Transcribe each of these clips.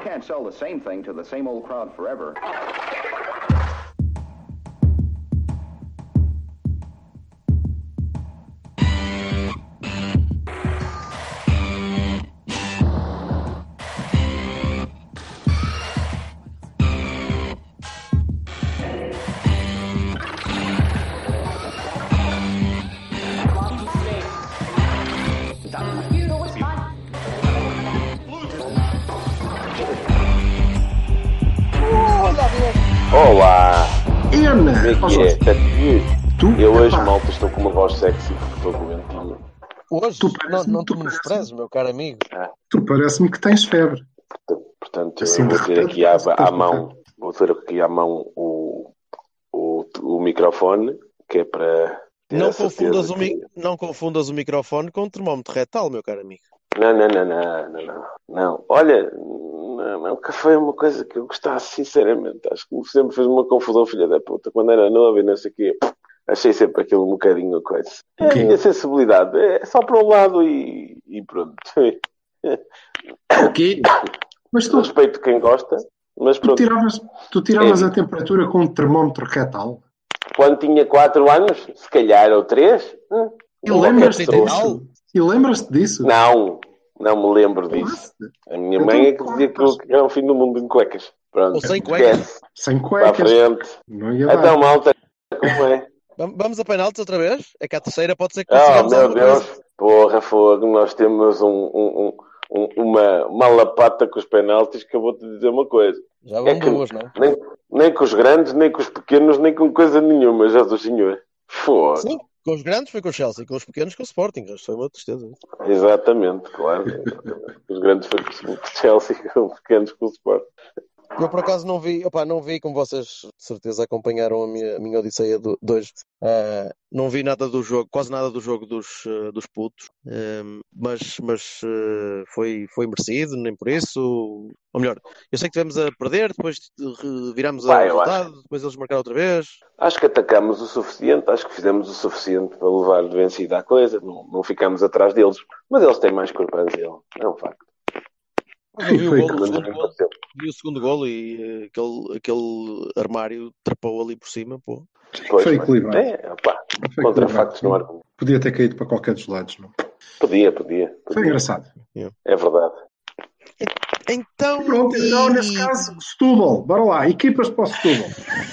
can't sell the same thing to the same old crowd forever. Olá! Ana! Como é que é? Está Tu? Eu hoje, malta, estou com uma voz sexy porque estou doentinho. Hoje? Não te parece-me- menosprezes, meu caro amigo. Tu parece-me que tens febre. Portanto, Assim, eu vou de ter repente, aqui à, parece que à tens mão, vou ter aqui à mão o microfone, que é para ter Não a certeza confundas, que... não confundas o microfone com o termómetro retal, meu caro amigo. Não. Olha, nunca foi uma coisa que eu gostasse, sinceramente. Acho que sempre fez uma confusão, filha da puta. Quando era novo e não sei o quê, achei sempre aquilo um bocadinho coisa. É a quê? minha sensibilidade. É só para um lado e pronto. O quê? Mas tu, Respeito quem gosta, mas tu pronto. tiravas É. a temperatura com um termómetro retal? Quando tinha 4 anos, se calhar, ou 3, E lembras-te disso? E lembras-te disso? Não me lembro disso. A minha mãe é que dizia que era o fim do mundo em cuecas. Pronto, Ou sem cuecas. esquece. Sem Para a cuecas. frente. Não ia dar. Então, malta, como é? Vamos a penaltis outra vez? É que à terceira pode ser que Oh, consigamos meu alguma Deus. coisa. Porra, fogo. Nós temos uma lapata com os penaltis que eu vou-te dizer uma coisa. Já vão duas, não? Nem com os grandes, nem com os pequenos, nem com coisa nenhuma, Jesus Senhor. Fogo. Sim, com os grandes foi com o Chelsea, com os pequenos com o Sporting. Isto foi uma tristeza. Exatamente, claro. Os grandes foi com o Chelsea, com os pequenos com o Sport. Eu por acaso não vi como vocês de certeza acompanharam a minha odisseia de hoje. Não vi nada do jogo, quase nada do jogo dos putos, mas foi merecido, nem por isso. Ou melhor, eu sei que estivemos a perder, depois viramos a Eu resultado, depois eles marcaram outra vez. Acho que atacamos o suficiente, acho que fizemos o suficiente para levar de vencida a coisa, não ficamos atrás deles. Mas eles têm mais corpanzil, é um facto. Mas eu vi Foi o que- vi o segundo golo e aquele armário trepou ali por cima, pô. Pois, Foi mas- equilibrado. contra Foi equilibrado. factos no argumento. Podia ter caído para qualquer dos lados. Não? Podia. Foi engraçado. É verdade. Então, Pronto, então nesse caso, Setúbal. Bora lá. Equipas para o Setúbal.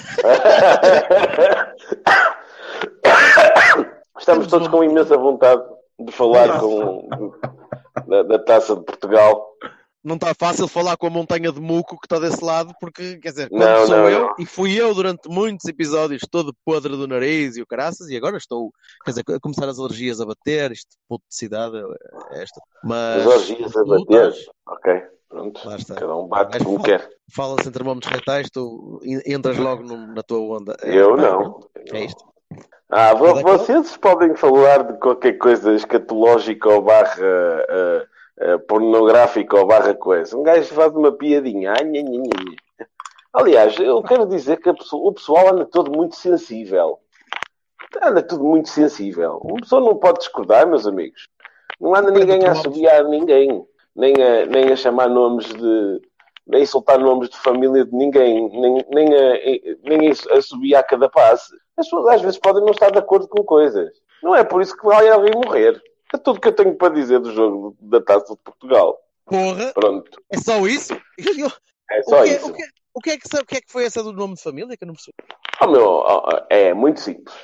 Estamos todos com imensa vontade de falar da Taça de Portugal. não está fácil falar com a montanha de muco que está desse lado, porque, quer dizer, Não, quando sou não, eu, não. e fui eu durante muitos episódios todo podre do nariz e o caraças, e agora estou, quer dizer, a começar as alergias a bater, isto, puto de cidade, é esta. Mas, As orgias a tu bater. estás- Ok, pronto. Lá está. Cada um bate Mas como quer. Fala-se em termómetros retais, tu entras logo na tua onda. Eu Pá, não. É isto. Vocês podem falar de qualquer coisa escatológica ou barra pornográfica ou barra coisa. Um gajo faz uma piadinha. Ai, nha, nha, nha. Aliás, eu quero dizer que o pessoal anda todo muito sensível. Anda tudo muito sensível. Uma pessoa não pode discordar, meus amigos. Não anda ninguém a assobiar ninguém. Nem a chamar nomes de... Nem insultar nomes de família de ninguém. Nem a assobiar cada passe. As pessoas às vezes podem não estar de acordo com coisas. Não é por isso que vai alguém morrer. É tudo que eu tenho para dizer do jogo da Taça de Portugal. Porra, Pronto. é só isso? É só isso. O que é que foi essa do nome de família que eu não percebi? É muito simples.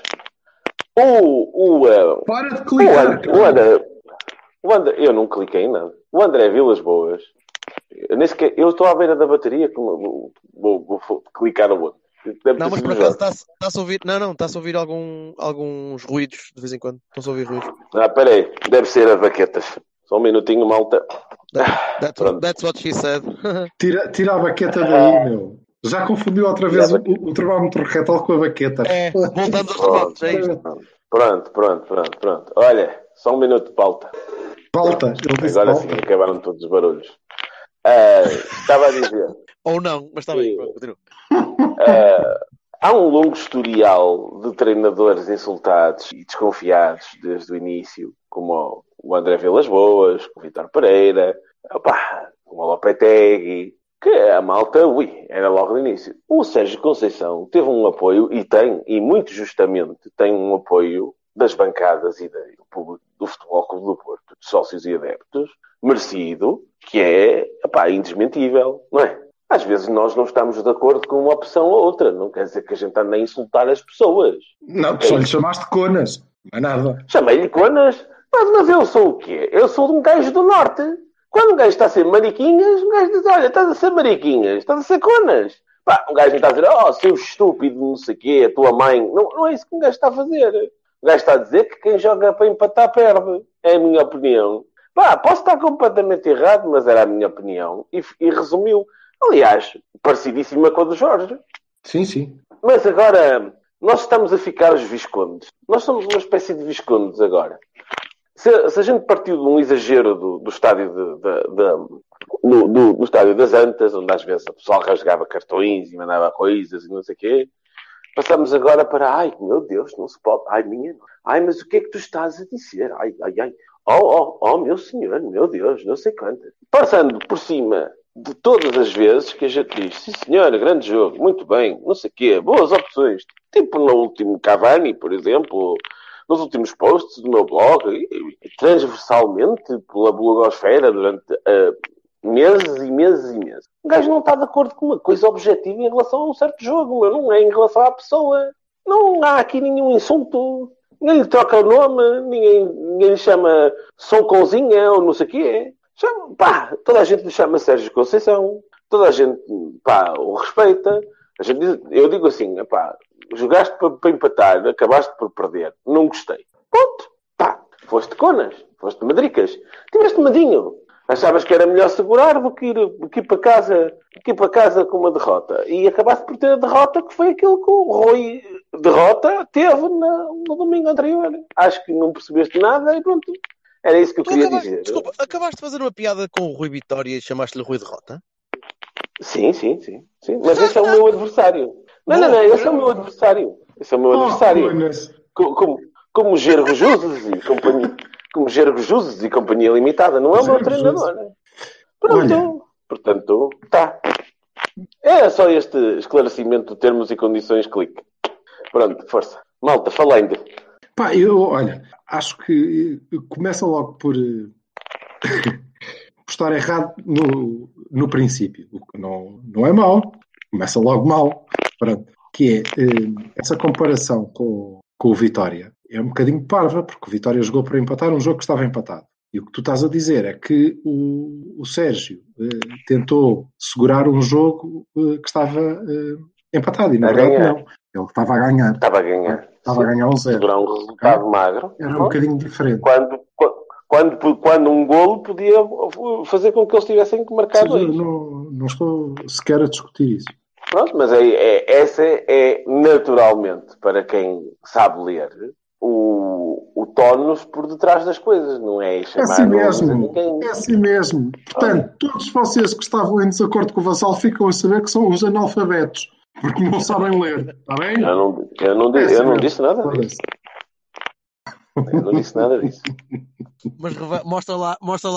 Para de clicar. O André, eu não cliquei em nada. O André Vilas Boas. Eu estou à beira da bateria. Vou clicar no outro. Não, mas por acaso está-se a ouvir. Não, está-se a ouvir alguns ruídos de vez em quando. Estão-se a ouvir ruídos. Peraí. Deve ser as baquetas. Só um minutinho, malta. That's what she said. Tira a baqueta daí, meu. Já confundiu outra vez o termómetro retal com a baqueta. É, voltando aos termómetros, é isto. Pronto. Olha, só um minuto de pauta. Pauta. Ele disse Agora pauta. sim, acabaram todos os barulhos. Estava a dizer... Ou não, mas está bem, continua. Há um longo historial de treinadores insultados e desconfiados desde o início, como o André Vilas Boas, o Vítor Pereira, como o Lopetegui, que a malta, era logo no início. O Sérgio Conceição teve um apoio, e muito justamente, tem um apoio das bancadas e do público do Futebol Clube do Porto, de sócios e adeptos, merecido, que é, indesmentível, não é? Às vezes nós não estamos de acordo com uma opção ou outra. Não quer dizer que a gente ande a insultar as pessoas. Não, só lhe chamaste conas. Não é nada. Chamei-lhe conas, mas eu sou o quê? Eu sou um gajo do Norte. Quando um gajo está a ser mariquinhas, um gajo diz, olha, estás a ser mariquinhas, estás a ser conas. Pá, um gajo não está a dizer, oh, seu estúpido, não sei o quê, a tua mãe. Não é isso que um gajo está a fazer. O gajo está a dizer que quem joga para empatar perde. É a minha opinião. Pá, posso estar completamente errado, mas era a minha opinião. E resumiu. Aliás, parecidíssima com a do Jorge. Sim, sim. Mas agora, nós estamos a ficar os viscondes. Nós somos uma espécie de viscondes agora. Se a gente partiu de um exagero do estádio no estádio das Antas, onde às vezes o pessoal rasgava cartões e mandava coisas e não sei o quê, passamos agora para, ai, meu Deus, não se pode, ai, minha, ai, mas o que é que tu estás a dizer? Ai, ai, ai, oh, meu senhor, meu Deus, não sei quanto. Passando por cima de todas as vezes que a gente diz, sim senhor, grande jogo, muito bem, não sei o quê, boas opções, tipo no último Cavani, por exemplo, nos últimos posts do meu blog, e transversalmente pela blogosfera durante meses e meses e meses. O gajo não está de acordo com uma coisa objetiva em relação a um certo jogo, mas não é em relação à pessoa. Não há aqui nenhum insulto. Ninguém lhe troca o nome, ninguém lhe chama São Conzinha ou não sei o quê. Toda a gente lhe chama Sérgio Conceição, toda a gente, o respeita. Eu digo assim, jogaste para empatar, acabaste por perder, não gostei. Ponto. Foste conas, foste madricas, tiveste medinho. Achavas que era melhor segurar do que ir para casa com uma derrota. E acabaste por ter a derrota que foi aquilo que o Rui derrota teve no domingo anterior. Acho que não percebeste nada e pronto. Era isso que eu queria dizer. Desculpa, acabaste de fazer uma piada com o Rui Vitória e chamaste-lhe Rui Derrota? Sim. Mas esse é o meu adversário. Não, esse é o meu adversário. Esse é o meu adversário. Como Gergo Juzes e companhia. Como Gergo Juzes e companhia limitada. Não é o meu treinador. Pronto. Portanto, tá. É só este esclarecimento de termos e condições clique. Pronto, força. Malta, falando. Acho que começa logo por estar errado no princípio. O que não é mau. Começa logo mal. Pronto. Que é essa comparação com o Vitória. É um bocadinho parva, porque o Vitória jogou para empatar um jogo que estava empatado. E o que tu estás a dizer é que o Sérgio tentou segurar um jogo que estava empatado. E na verdade não. Ele estava a ganhar. Estava a ganhar um 0. Segurar um resultado magro. Era um bocadinho diferente. Quando um golo podia fazer com que eles tivessem que marcar dois. Não estou sequer a discutir isso. Pronto, mas essa é naturalmente, para quem sabe ler, o tónus por detrás das coisas, não é chamar É assim mesmo. Portanto, todos vocês que estavam em desacordo com o Vassal ficam a saber que são os analfabetos, porque não sabem ler, está bem? Eu não disse nada disso. Eu não disse nada disso. Mas mostra lá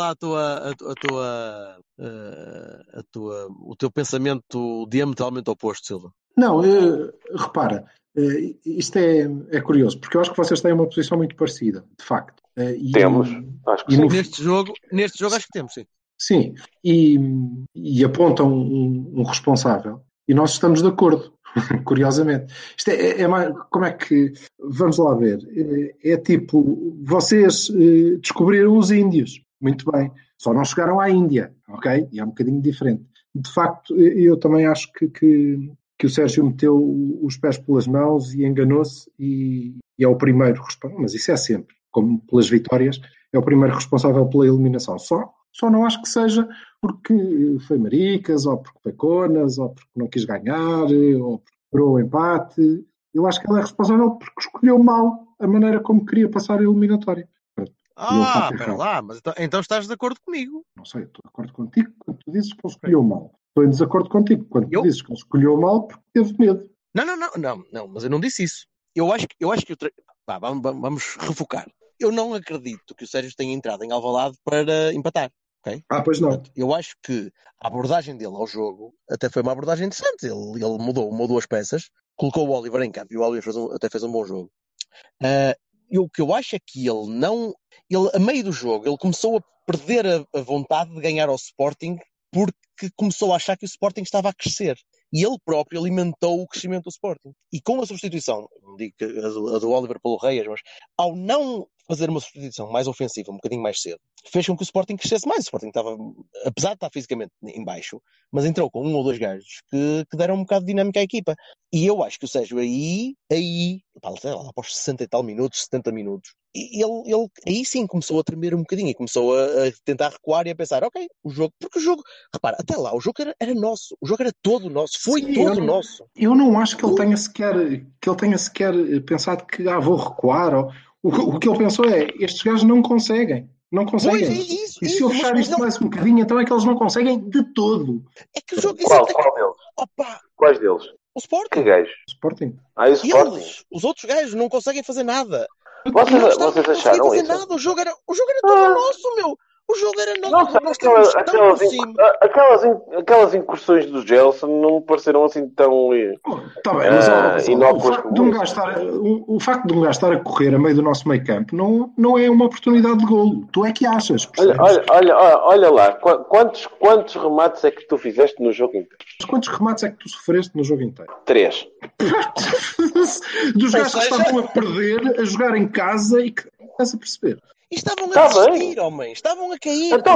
o teu pensamento diametralmente oposto, Silva. Não, repara, isto é curioso, porque eu acho que vocês têm uma posição muito parecida, de facto. Temos, acho que sim. Neste jogo acho que temos, sim. Sim, e apontam um responsável, e nós estamos de acordo, curiosamente. Isto é mais, como é que, vamos lá ver, é tipo, vocês descobriram os índios, muito bem, só não chegaram à Índia, ok? E é um bocadinho diferente. De facto, eu também acho que o Sérgio meteu os pés pelas mãos e enganou-se e é o primeiro responsável, mas isso é sempre, como pelas vitórias, é o primeiro responsável pela eliminação. Só não acho que seja porque foi maricas, ou porque foi conas, ou porque não quis ganhar, ou porque esperou o empate. Eu acho que ele é responsável porque escolheu mal a maneira como queria passar a eliminatória. Espera lá, mas então estás de acordo comigo? Não sei, estou de acordo contigo quando tu dizes que ele escolheu mal. Estou em desacordo contigo quando tu dizes que ele escolheu mal porque teve medo. Não, mas eu não disse isso. Eu acho que vamos refocar. Eu não acredito que o Sérgio tenha entrado em Alvalade para empatar. ok? Pois não. Portanto, eu acho que a abordagem dele ao jogo até foi uma abordagem interessante. Ele mudou uma ou duas peças, colocou o Oliver em campo e o Oliver até fez um bom jogo. E o que eu acho é que ele, a meio do jogo, ele começou a perder a vontade de ganhar ao Sporting porque começou a achar que o Sporting estava a crescer. E ele próprio alimentou o crescimento do Sporting. E com a substituição, não digo que a do Oliver pelo Reis, mas ao não fazer uma substituição mais ofensiva, um bocadinho mais cedo, fez com que o Sporting crescesse mais. O Sporting estava, apesar de estar fisicamente em baixo, mas entrou com um ou dois gajos que deram um bocado de dinâmica à equipa. E eu acho que o Sérgio aí lá após 60 e tal minutos, 70 minutos, ele aí sim começou a tremer um bocadinho e começou a tentar recuar e a pensar, ok, porque o jogo, repara, até lá, o jogo era nosso, o jogo era todo nosso, foi Sim, todo nosso. Eu não acho que ele tenha sequer pensado que vou recuar. O que ele pensou é, estes gajos não conseguem. Não conseguem. Pois, isso, e se eu fechar isto mais um bocadinho, então é que eles não conseguem de todo. É que o jogo... Qual deles? Opa, Quais deles? o Sporting. Que gajos? Sporting. O Sporting? Os outros gajos não conseguem fazer nada. Vocês acharam isso? Nada. O jogo era todo nosso, meu. O jogo era nosso. Não sei, aquelas incursões do Gelson não me pareceram assim tão Tá bem, mas inócuas o facto de um gajo estar a correr a meio do nosso meio campo não é uma oportunidade de golo. Tu é que achas. Olha lá, quantos remates é que tu fizeste no jogo inteiro? Mas quantos remates é que tu sofreste no jogo inteiro? 3. Dos gajos que estavam a perder, a jogar em casa e que estás a perceber. E estavam a desistir, homem. Estavam a cair. Então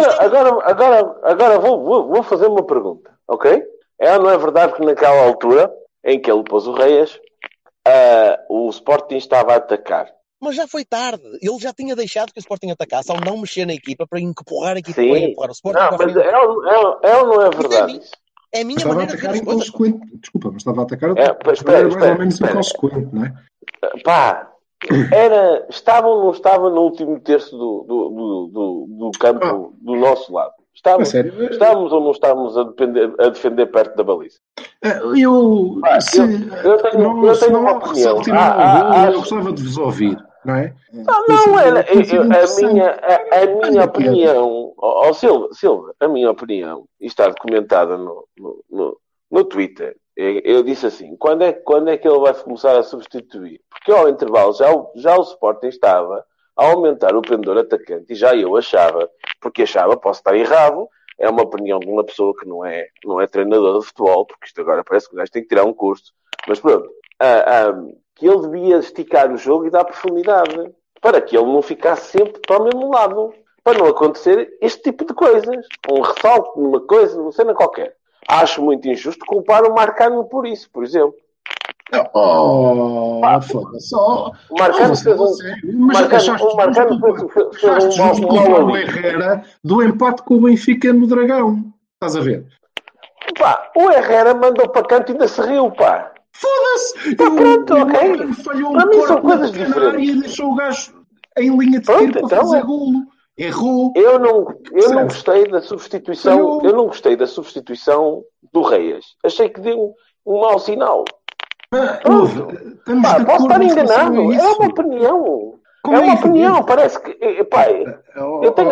agora vou fazer uma pergunta, ok? Não é verdade que naquela altura em que ele pôs o Reis, o Sporting estava a atacar? Mas já foi tarde. Ele já tinha deixado que o Sporting atacasse ao não mexer na equipa para empurrar a equipa para empurrar o Sporting. Não, mas não é verdade isso. É a minha maneira de ver as coisas. Desculpa, mas estava a atacar mais ou menos inconsequente, não é? Pá, estava ou não estava no último terço do campo do nosso lado? Estávamos ou não estávamos a defender perto da baliza? Eu tenho uma opinião. Eu gostava de vos ouvir, não é? A minha opinião, Silva, a minha opinião, e está documentada no Twitter. Eu disse assim, quando é que ele vai começar a substituir? Porque ao intervalo já o Sporting estava a aumentar o pendor atacante e já eu achava, posso estar errado, é uma opinião de uma pessoa que não é treinador de futebol, porque isto agora parece que o gajo tem que tirar um curso, mas pronto, que ele devia esticar o jogo e dar profundidade, para que ele não ficasse sempre para o mesmo lado, para não acontecer este tipo de coisas, um ressalto numa coisa, numa cena qualquer. Acho muito injusto culpar o Marcano por isso, por exemplo. Foda-se. O Marcano fez um mau o Herrera do empate com o Benfica no Dragão. Estás a ver? Pá, o Herrera mandou para canto e ainda se riu, pá. Foda-se! Pronto, ok. Falhou para mim são coisas diferentes. E deixou o gajo em linha de tiro para fazer golo. Errou. Eu não gostei da substituição. Eu não gostei da substituição do Reis. Achei que deu um mau sinal. Posso estar enganado. É uma opinião. Opinião. Parece que eu tenho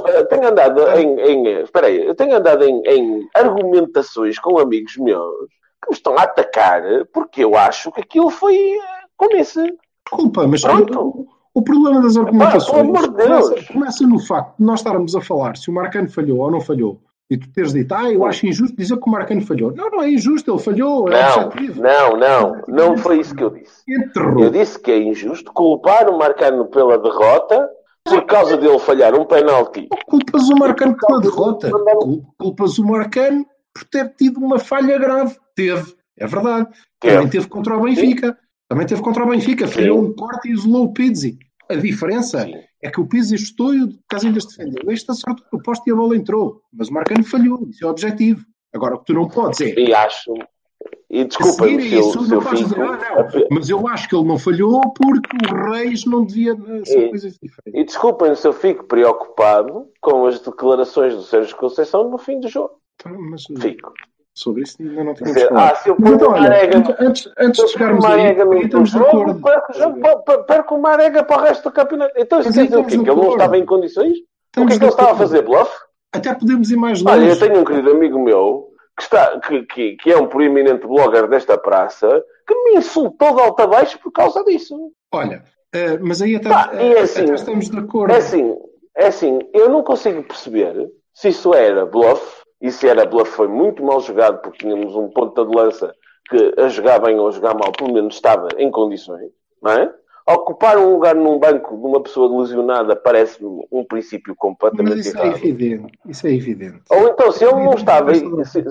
andado em argumentações com amigos meus que me estão a atacar porque eu acho que aquilo foi como esse. Desculpa, mas o problema das argumentações começa no facto de nós estarmos a falar se o Marcano falhou ou não falhou. E tu teres dito, eu acho injusto dizer que o Marcano falhou. Não é injusto, ele falhou, é objetivo. Não foi isso que eu disse. Eu disse que é injusto culpar o Marcano pela derrota por causa dele falhar um penalti. Culpas o Marcano pela derrota. Culpas o Marcano por ter tido uma falha grave. Teve, é verdade. Também teve contra o Benfica. Falhou um corte e isolou o Pizzi. A diferença é que o Pizzi chutou e o Casilhas defendeu. Este acertou o poste e a bola entrou. Mas o Marcano falhou. Isso é o objetivo. Agora, o que tu não podes é... E desculpa, mas eu acho que ele não falhou porque o Reis não devia ser coisas diferentes. E desculpem se eu fico preocupado com as declarações do Sérgio Conceição no fim do jogo. Fico. Sobre isso ainda não tínhamos falado. Se eu pôr o Marega... Antes de chegarmos aí, estamos de acordo. Perco o Marega para o resto do campeonato. Então isso quer dizer o quê? Que ele não estava em condições? O que é que ele estava a fazer? Bluff? Até podemos ir mais Olha, eu longe. tenho um querido amigo meu que é um proeminente blogger desta praça que me insultou de alto a baixo por causa disso. Olha, mas aí até, Pá, e é assim, até estamos de acordo. é assim, eu não consigo perceber se isso era bluff, e se era bluff foi muito mal jogado, porque tínhamos um ponta de lança que a jogar bem ou a jogar mal, pelo menos estava em condições, não é? Ocupar um lugar num banco de uma pessoa lesionada parece-me um princípio Mas completamente isso é errado. evidente. Isso é evidente. Ou então, se ele não estava, Isso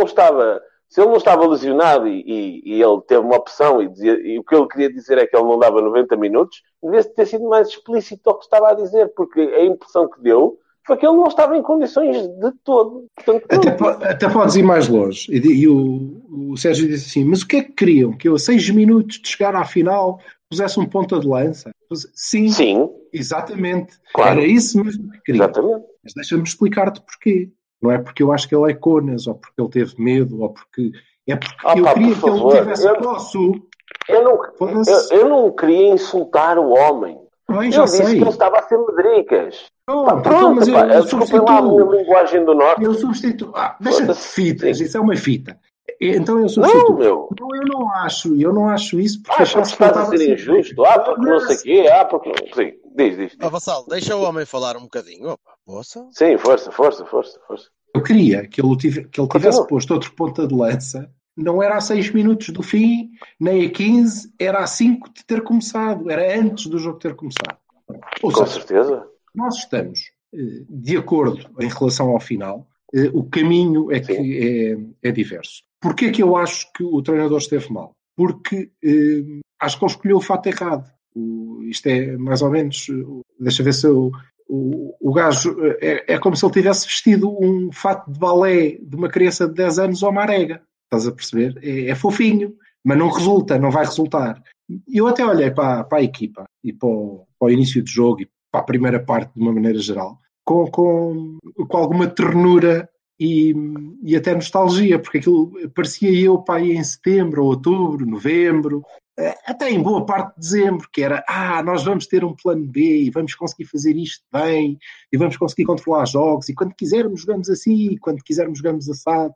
se ele não estava lesionado e ele teve uma opção e o que ele queria dizer é que ele não dava 90 minutos, devia ter sido mais explícito ao que estava a dizer, porque a impressão que deu foi que ele não estava em condições de todo. Portanto, Até podes ir mais longe. E o Sérgio disse assim: mas o que é que queriam? Que eu, a 6 minutos de chegar à final, pusesse um ponta de lança? Sim, sim, exatamente. claro. Era isso mesmo que queriam. Exatamente. Mas deixa-me explicar-te porquê. Não é porque eu acho que ele é conas, ou porque ele teve medo, ou porque. É porque eu queria que ele tivesse posso. Eu não queria insultar o homem. Bem, Eu disse que ele estava a ser medricas. Pronto, desculpem lá a minha linguagem do norte. Eu substituo. Deixa-te de fitas, isso é uma fita. Então eu substituo. Não, meu. Eu não acho isso porque achaste que estás a ser injusto. Porque não sei o quê. Porque não. Sim, diz. Vassal, deixa o homem falar um bocadinho. Opa, poça. Sim, força. Eu queria que ele tivesse posto outro ponta de lança. Não era a 6 minutos do fim, nem a 15, era a 5 de ter começado. Era antes do jogo ter começado. Com certeza. Nós estamos de acordo em relação ao final. O caminho é que é diverso. Porquê é que eu acho que o treinador esteve mal? Porque acho que ele escolheu o fato errado. Isto é mais ou menos... Deixa ver se o gajo... É como se ele tivesse vestido um fato de balé de uma criança de 10 anos ou uma arega. Estás a perceber? É fofinho, mas não resulta, não vai resultar. Eu até olhei para a equipa e para o início do jogo e para a primeira parte de uma maneira geral com alguma ternura e até nostalgia, porque aquilo parecia eu para aí em setembro, outubro, novembro, até em boa parte de dezembro, que era, nós vamos ter um plano B e vamos conseguir fazer isto bem e vamos conseguir controlar jogos e quando quisermos jogamos assim e quando quisermos jogamos assado.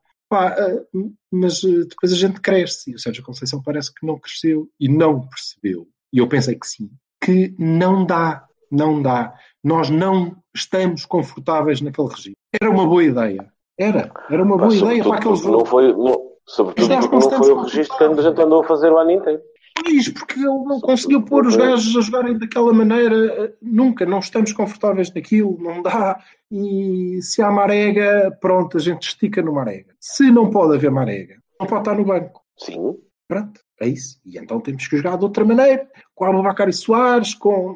Mas depois a gente cresce e o Sérgio Conceição parece que não cresceu e não percebeu, e eu pensei que sim, que não dá, nós não estamos confortáveis naquele regime. Era uma boa ideia, era uma boa ideia para aquele jogo. Sobretudo porque não foi o registro que a gente andou a fazer o ano inteiro. Pois, porque ele não conseguiu pôr os gajos a jogarem daquela maneira, nunca, não estamos confortáveis naquilo, não dá. E se há marega, pronto, a gente estica no marega. Se não pode haver marega, não pode estar no banco. Sim. Pronto, é isso. E então temos que jogar de outra maneira, com Abubacar e Soares,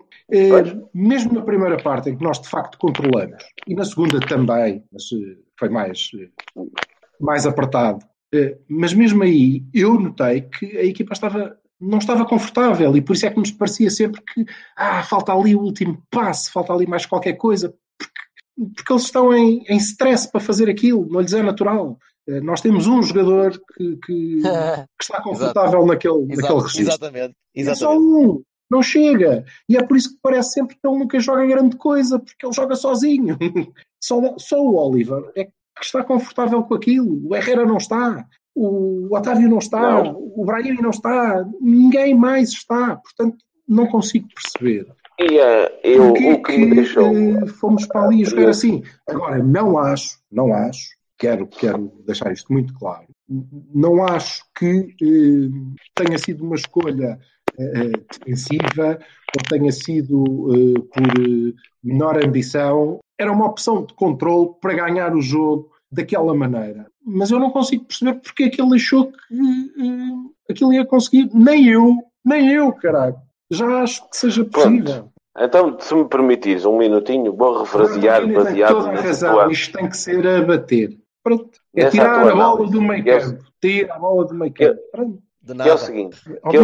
mesmo na primeira parte em que nós de facto controlamos, e na segunda também, mas foi mais apertado. Mas mesmo aí, eu notei que a equipa não estava confortável e por isso é que nos parecia sempre que falta ali o último passe, falta ali mais qualquer coisa, porque eles estão em stress para fazer aquilo, não lhes é natural. Nós temos um jogador que está confortável naquele registro. Exatamente. É só um, não chega. E é por isso que parece sempre que ele nunca joga grande coisa, porque ele joga sozinho. Só o Oliver é que está confortável com aquilo. O Herrera não está. O Otávio não está, o Brahim não está, ninguém mais está, portanto não consigo perceber. O que me deixou... fomos para ali a jogar assim. Agora, não acho, quero deixar isto muito claro, não acho que tenha sido uma escolha defensiva ou tenha sido por menor ambição, era uma opção de controle para ganhar o jogo daquela maneira. Mas eu não consigo perceber porque é que ele achou que aquilo ia conseguir. Nem eu, caralho. Já acho que seja possível. Então, se me permitires um minutinho, vou refrasear baseado toda a razão. Isto tem que ser a bater. Pronto. É tirar a bola do meio campo. Tira a bola do meio campo. Que é o seguinte.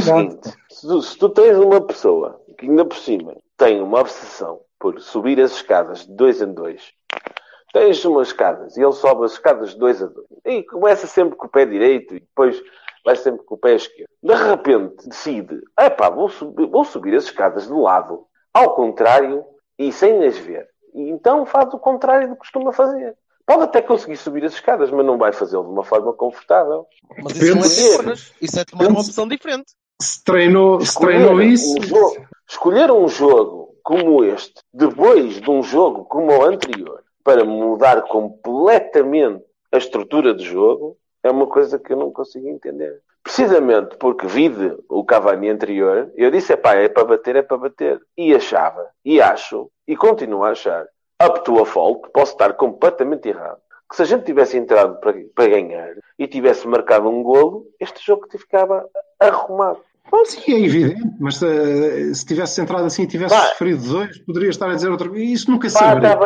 Se tu tens uma pessoa que ainda por cima tem uma obsessão por subir as escadas de 2 em 2, tens umas escadas e ele sobe as escadas de 2 a 2 e começa sempre com o pé direito e depois vai sempre com o pé esquerdo. De repente decide, vou subir as escadas de lado, ao contrário, e sem as ver. E então faz o contrário do que costuma fazer. Pode até conseguir subir as escadas, mas não vai fazê-lo de uma forma confortável. Mas isso não é escolhas. Isso é tomar uma opção diferente. Se treinou isso... Escolher um jogo como este, depois de um jogo como o anterior, para mudar completamente a estrutura do jogo, é uma coisa que eu não consigo entender. Precisamente porque vide o Cavani anterior, eu disse, é para bater. E achava, e acho, e continuo a achar, up to a fault, posso estar completamente errado, que se a gente tivesse entrado para ganhar e tivesse marcado um golo, este jogo ficava arrumado. Bom, sim, é evidente, mas se tivesse entrado assim e tivesse sofrido 2, poderia estar a dizer outra vez. Isso nunca saberemos.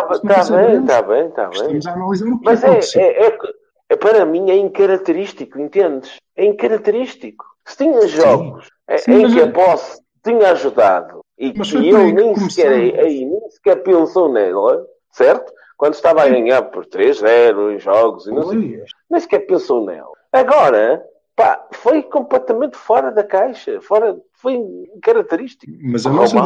Está bem. Estamos a analisar o que mas aconteceu. Para mim é incaracterístico, entendes? É incaracterístico. Se tinha jogos em que a posse tinha ajudado e que ele nem sequer pensou nela, certo? Quando estava a ganhar por 3-0 em jogos e não sei o quê, nem sequer pensou nela. Agora, foi completamente fora da caixa, foi característico. Mas a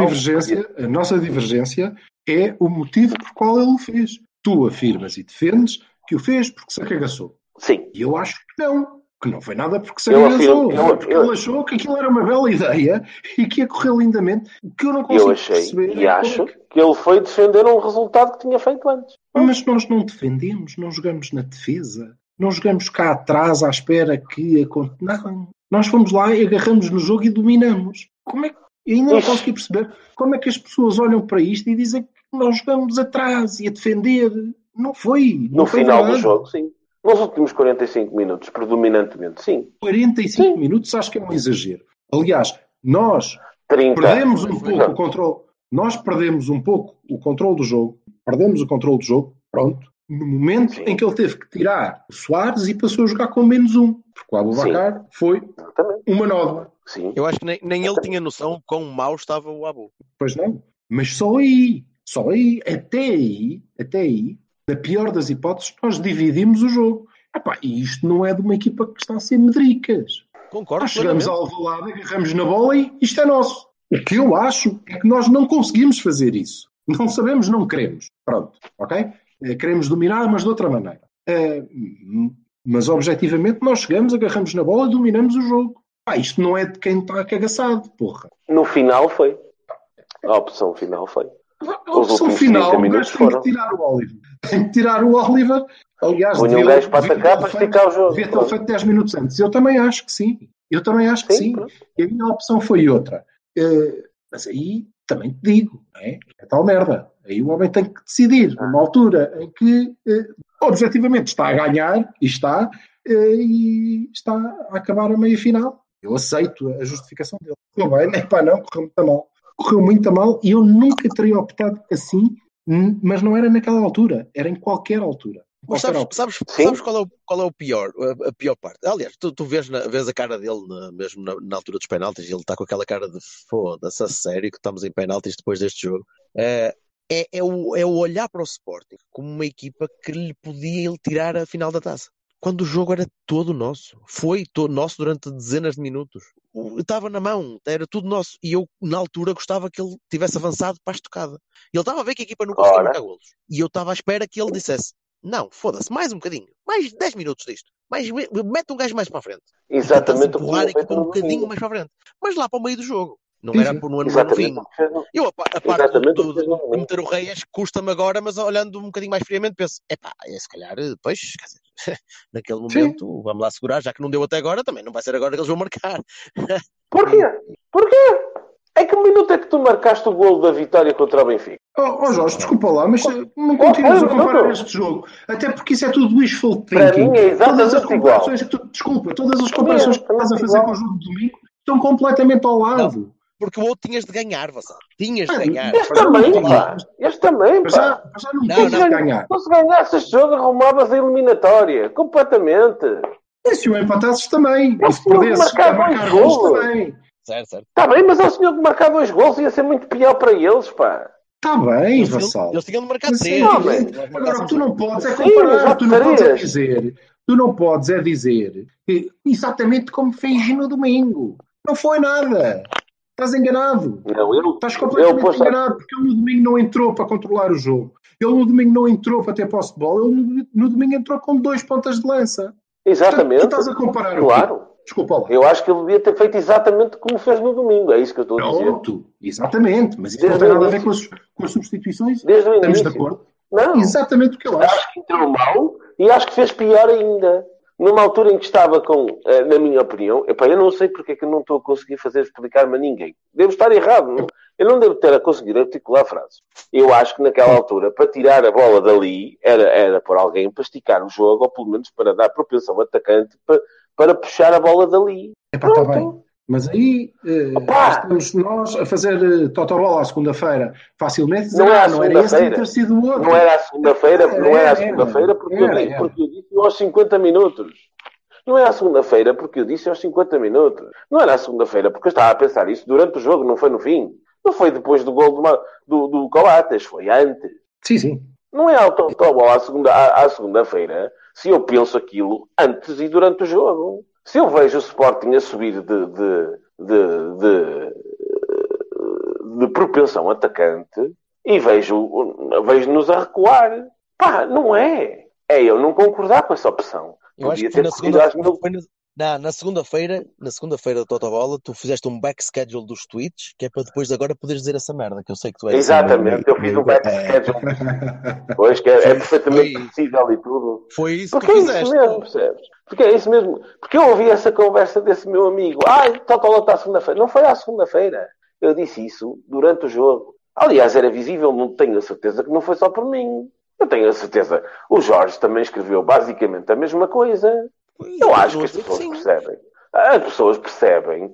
nossa divergência é o motivo por qual ele o fez. Tu afirmas e defendes que o fez porque se arregaçou. Sim. E eu acho que não foi nada porque se arregaçou. Porque ele achou que aquilo era uma bela ideia e que ia correr lindamente. O que eu não consigo perceber. E acho que ele foi defender um resultado que tinha feito antes. Mas nós não defendemos, não jogamos na defesa. Não jogamos cá atrás à espera que aconteça. Não. Nós fomos lá e agarramos no jogo e dominamos. Como é que... Eu ainda não consegui perceber como é que as pessoas olham para isto e dizem que nós jogamos atrás e a defender. Não foi. No final do jogo, sim. Nos últimos 45 minutos, predominantemente, sim. 45 minutos acho que é um exagero. Aliás, nós perdemos um pouco o controle. Nós perdemos um pouco o controle do jogo. Perdemos o controle do jogo. Pronto. No momento em que ele teve que tirar o Soares e passou a jogar com -1. Porque o Aboubakar foi uma nova. Sim. Eu acho que nem ele tinha noção quão mau estava o Abu. Pois não. Mas só aí, até aí, na pior das hipóteses, nós dividimos o jogo. E isto não é de uma equipa que está a ser medricas. Concordo. Nós chegamos ao Alvalade, agarramos na bola e isto é nosso. O que eu acho é que nós não conseguimos fazer isso. Não sabemos, não queremos. Pronto, ok? Queremos dominar, mas de outra maneira. Mas, objetivamente, nós chegamos, agarramos na bola e dominamos o jogo. Isto não é de quem está cagaçado, porra. No final foi. A opção final foi. A opção final, o gajo tem que tirar o Oliver. Tem que tirar o Oliver. Aliás, um gajo para atacar para esticar o jogo. Devia ter feito 10 minutos antes. Eu também acho que sim. E a minha opção foi outra. Mas aí também te digo, não é? É tal merda. Aí o homem tem que decidir numa altura em que objetivamente está a ganhar e está a acabar a meia final. Eu aceito a justificação dele. Correu bem, não, correu muito mal. Correu muito mal e eu nunca teria optado assim, mas não era naquela altura, era em qualquer altura. Mas sabes qual é o pior, a pior parte? Aliás, tu vês a cara dele mesmo na altura dos penaltis, ele está com aquela cara de foda-se, a sério que estamos em penaltis depois deste jogo. É o olhar para o Sporting como uma equipa que lhe podia tirar a final da taça. Quando o jogo era todo nosso. Foi todo nosso durante dezenas de minutos. Estava na mão, era tudo nosso. E eu, na altura, gostava que ele tivesse avançado para a estocada. Ele estava a ver que a equipa não conseguia marcar golos. E eu estava à espera que ele dissesse: não, foda-se, mais um bocadinho. Mais 10 minutos disto. Mete um gajo mais para a frente. Exatamente. Empurrar a equipa um bocadinho mais para a frente. Mas lá para o meio do jogo. Não era por no ano no fim. Eu, a parte de meter o Reis, custa-me agora, mas olhando um bocadinho mais friamente, penso, se calhar, depois, quer dizer, naquele momento, vamos lá segurar, já que não deu até agora, também não vai ser agora que eles vão marcar. Porquê? Em que minuto é que tu marcaste o golo da vitória contra o Benfica? Jorge, desculpa lá, mas não continuas a comparar este jogo. Até porque isso é tudo wishful thinking. Para mim é exatamente igual. Todas as comparações que estás a fazer com o jogo de domingo estão completamente ao lado. Não. Porque o outro tinhas de ganhar, Vassal. Tinhas de ganhar. Este também, pá. Já não tens de ganhar. Se ganhasse este jogo, arrumavas a eliminatória. Completamente. E se o empatasses também. E se perdesses, marcar gols também. Certo. Está bem, mas ao senhor que marcar 2 gols ia ser muito pior para eles, pá. Está bem, Vassal. Eles tinham de marcar 3. Agora, o que tu não podes é comparar. Tu não podes é dizer exatamente como fez no domingo. Não foi nada. Estás enganado. Não, Estás completamente enganado, porque ele no domingo não entrou para controlar o jogo. Ele no domingo não entrou para ter posse de bola. Ele no domingo entrou com 2 pontas de lança. Exatamente. Portanto, tu estás a comparar claro. o quê? Desculpa lá. Eu acho que ele devia ter feito exatamente como fez no domingo. É isso que eu estou a dizer. Pronto, exatamente. Mas isso não tem nada a ver com as substituições. Desde o Estamos início. de acordo. Não. Exatamente o que eu acho. Acho que entrou mal e acho que fez pior ainda. Numa altura em que estava com, na minha opinião, eu não sei porque é que eu não estou a conseguir fazer explicar-me a ninguém. Devo estar errado, não? Eu não devo ter a conseguir articular frases. Eu acho que naquela altura, para tirar a bola dali, era por alguém para esticar o jogo, ou pelo menos para dar propensão ao atacante para puxar a bola dali. Está bem. Mas aí estamos nós a fazer totobola à segunda-feira facilmente. Não é à não era esse ter sido o outro. Não era à segunda-feira, porque eu disse aos 50 minutos. Não é à segunda-feira porque eu disse aos 50 minutos. Não era à segunda-feira porque eu estava a pensar isso durante o jogo, não foi no fim. Não foi depois do gol do Coates, foi antes. Sim. Não é ao totobola à segunda-feira se eu penso aquilo antes e durante o jogo. Se eu vejo o Sporting a subir de propensão atacante e vejo-nos a recuar. Pá, não é. É eu não concordar com essa opção. Eu acho que foi na segunda-feira do Totobola, tu fizeste um backschedule dos tweets, que é para depois de agora poderes dizer essa merda, que eu sei que tu és. Exatamente, eu fiz um backschedule. Pois, que é perfeitamente possível e tudo. Foi isso que fizeste. É isso mesmo, percebes? Porque é isso mesmo. Porque eu ouvi essa conversa desse meu amigo. Totobola está à segunda-feira. Não foi à segunda-feira. Eu disse isso durante o jogo. Aliás, era visível, não tenho a certeza que não foi só por mim. Eu tenho a certeza. O Jorge também escreveu basicamente a mesma coisa. Eu acho que as pessoas percebem. As pessoas percebem.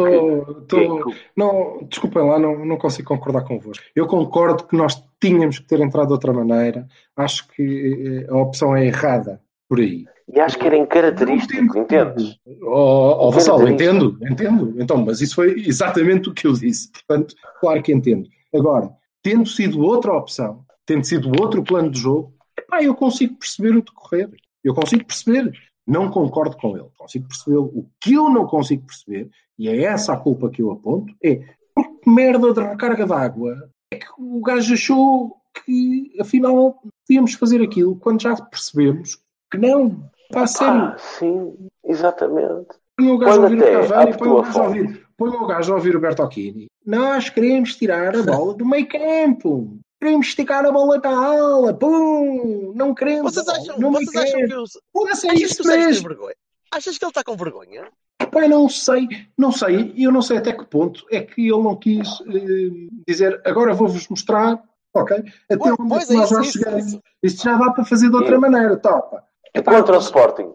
Não, desculpem lá, não consigo concordar convosco. Eu concordo que nós tínhamos que ter entrado de outra maneira. Acho que a opção é errada por aí. E acho que era incaracterístico, entendes? Vassal, entendo. Então, mas isso foi exatamente o que eu disse. Portanto, claro que entendo. Agora, tendo sido outra opção, tendo sido outro plano de jogo, eu consigo perceber o decorrer. Eu consigo perceber. Não concordo com ele. Consigo perceber. O que eu não consigo perceber, e é essa a culpa que eu aponto, é por que merda de recarga de água é que o gajo achou que, afinal, podíamos fazer aquilo quando já percebemos que não. Está a sério. Sim, exatamente. Põe o gajo a ouvir o Cavani, põe o gajo a ouvir o Bertocchini. Nós queremos tirar a bola do meio campo. Queremos esticar a bola para a ala. Pum! Não queremos. Vocês acham que eu... Achas que ele está com vergonha? Não sei. Eu não sei até que ponto é que ele não quis dizer agora vou-vos mostrar. Ok? Até onde é que nós já chegamos. Isto já dá para fazer de outra maneira. Topa. Contra o Sporting.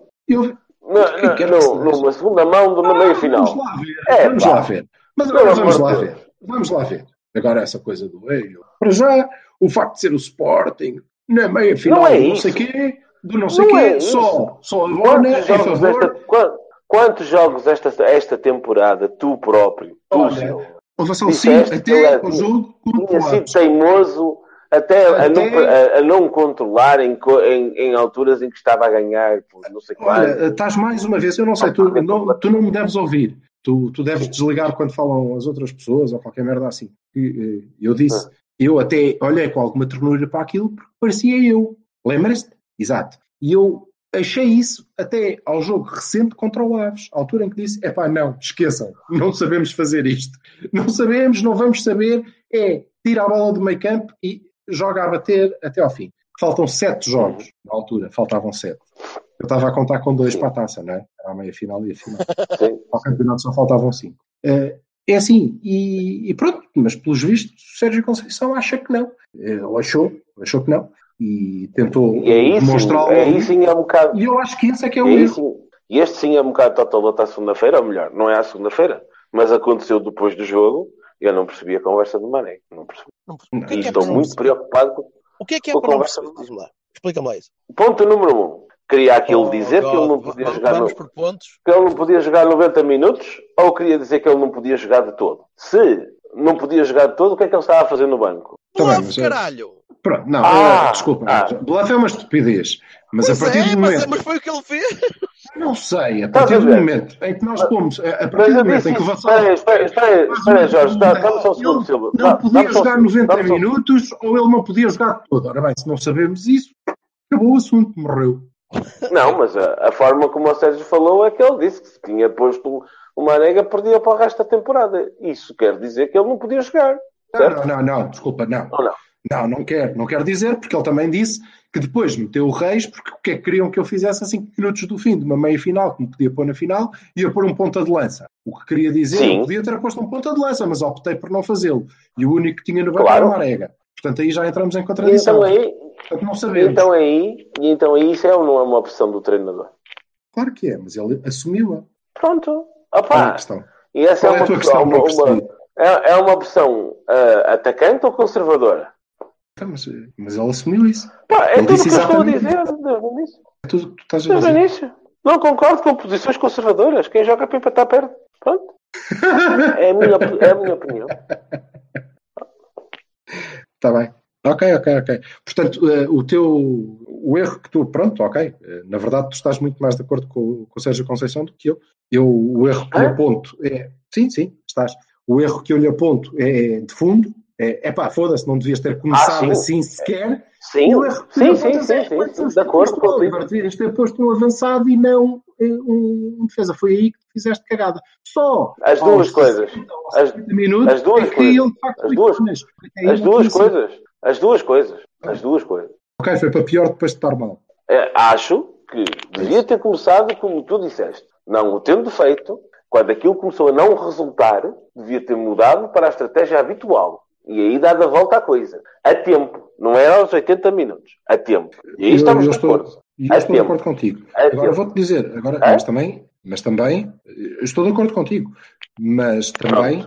Numa segunda mão do meio final. Vamos lá ver. Mas agora vamos lá ver. Agora essa coisa do meio. Para já, o facto de ser o Sporting na meia final do não sei quê, só a Bona é a favor. Quantos jogos esta temporada, tu próprio, até o jogo tinha sido teimoso até a não controlar em alturas em que estava a ganhar por não sei quanto. Olha, estás mais uma vez, eu não sei, tu não me deves ouvir. Tu deves desligar quando falam as outras pessoas ou qualquer merda assim. Eu disse, eu até olhei com alguma ternura para aquilo porque parecia eu. Lembras-te? Exato. E eu achei isso até ao jogo recente contra o Aves, à altura em que disse, não, esqueçam, não sabemos fazer isto. Não sabemos, não vamos saber, tira a bola do meio campo e joga a bater até ao fim. Faltam 7 jogos, na altura, faltavam 7. Eu estava a contar com 2 para a taça, não é? Era a meia-final e a final. Ao campeonato só faltavam 5. É assim, e pronto, mas pelos vistos, o Sérgio Conceição acha que não. Achou que não. E tentou demonstrá-lo. Sim, é um bocado. E eu acho que esse é que é o erro. E este sim é um bocado total à segunda-feira, ou melhor, não é à segunda-feira, mas aconteceu depois do jogo e eu não percebi a conversa do Mané. Não percebi. E estou muito preocupado com o que é a conversa do Mané? Explica-me lá isso. Ponto número 1. Queria aquilo dizer que ele não podia jogar que ele não podia jogar 90 minutos ou queria dizer que ele não podia jogar de todo? Se não podia jogar de todo, o que é que ele estava a fazer no banco? Bluff, caralho! Pronto, desculpa. Bluff é uma estupidez. Mas a partir do momento... Mas foi o que ele fez. Não sei, a Estás partir a do ver? momento em que nós pomos, a Mas partir do eu momento disse em que o isso. Vassal Espera, Jorge. Dá-me só um segundo, Silva. ele não podia Dá-me só um jogar segundo. 90 Dá-me só um segundo. minutos ou ele não podia jogar todo. Ora bem, se não sabemos isso, acabou o assunto, morreu. Não, mas a forma como o Sérgio falou é que ele disse que se tinha posto o Marega, perdia para o resto da temporada. Isso quer dizer que ele não podia jogar. Certo? Não, desculpa, não. Ou não? Não quero dizer, porque ele também disse que depois meteu o Reis, porque o que é que queriam que eu fizesse a 5 minutos do fim de uma meia-final, que me podia pôr na final, e ia pôr um ponta de lança. O que queria dizer, Sim. eu podia ter posto um ponta de lança, mas optei por não fazê-lo. E o único que tinha no banco Claro. era o Marega. Portanto, aí já entramos em contradição. Portanto, não sabemos. Então aí isso é ou não é uma opção do treinador? Claro que é, mas ele assumiu-a. Pronto. Qual é a Opa. questão? E essa Qual é é a tua questão? Não percebi. é uma opção atacante ou conservadora? Então, mas ele assumiu isso. Pá, é Ele tudo o disse que eu estou a exatamente dizer desde o início. É tudo o que tu estás a Desde o dizer. início. Não concordo com posições conservadoras. Quem joga para empatar perde. Pronto. É a minha opinião. Está bem. Ok. Portanto, o erro que tu, pronto, ok. Na verdade, tu estás muito mais de acordo com o Sérgio Conceição do que eu. O erro que lhe aponto é... Sim, estás. O erro que eu lhe aponto é de fundo. Foda-se, não devias ter começado assim sequer. Sim, E o erro que lhe aponto sim. De acordo com Oliver, devias ter posto um avançado e não um defesa. Foi aí que tu fizeste cagada. Só as duas coisas. Minutos, as duas coisas. Ok, foi para pior depois de estar mal. Acho que devia ter começado como tu disseste. Não o tendo feito, quando aquilo começou a não resultar, devia ter mudado para a estratégia habitual. E aí dado a volta à coisa. A tempo. Não era aos 80 minutos. A tempo. E aí estamos de acordo. Eu estou de acordo contigo. Agora vou-te dizer, mas também estou de acordo contigo. Mas também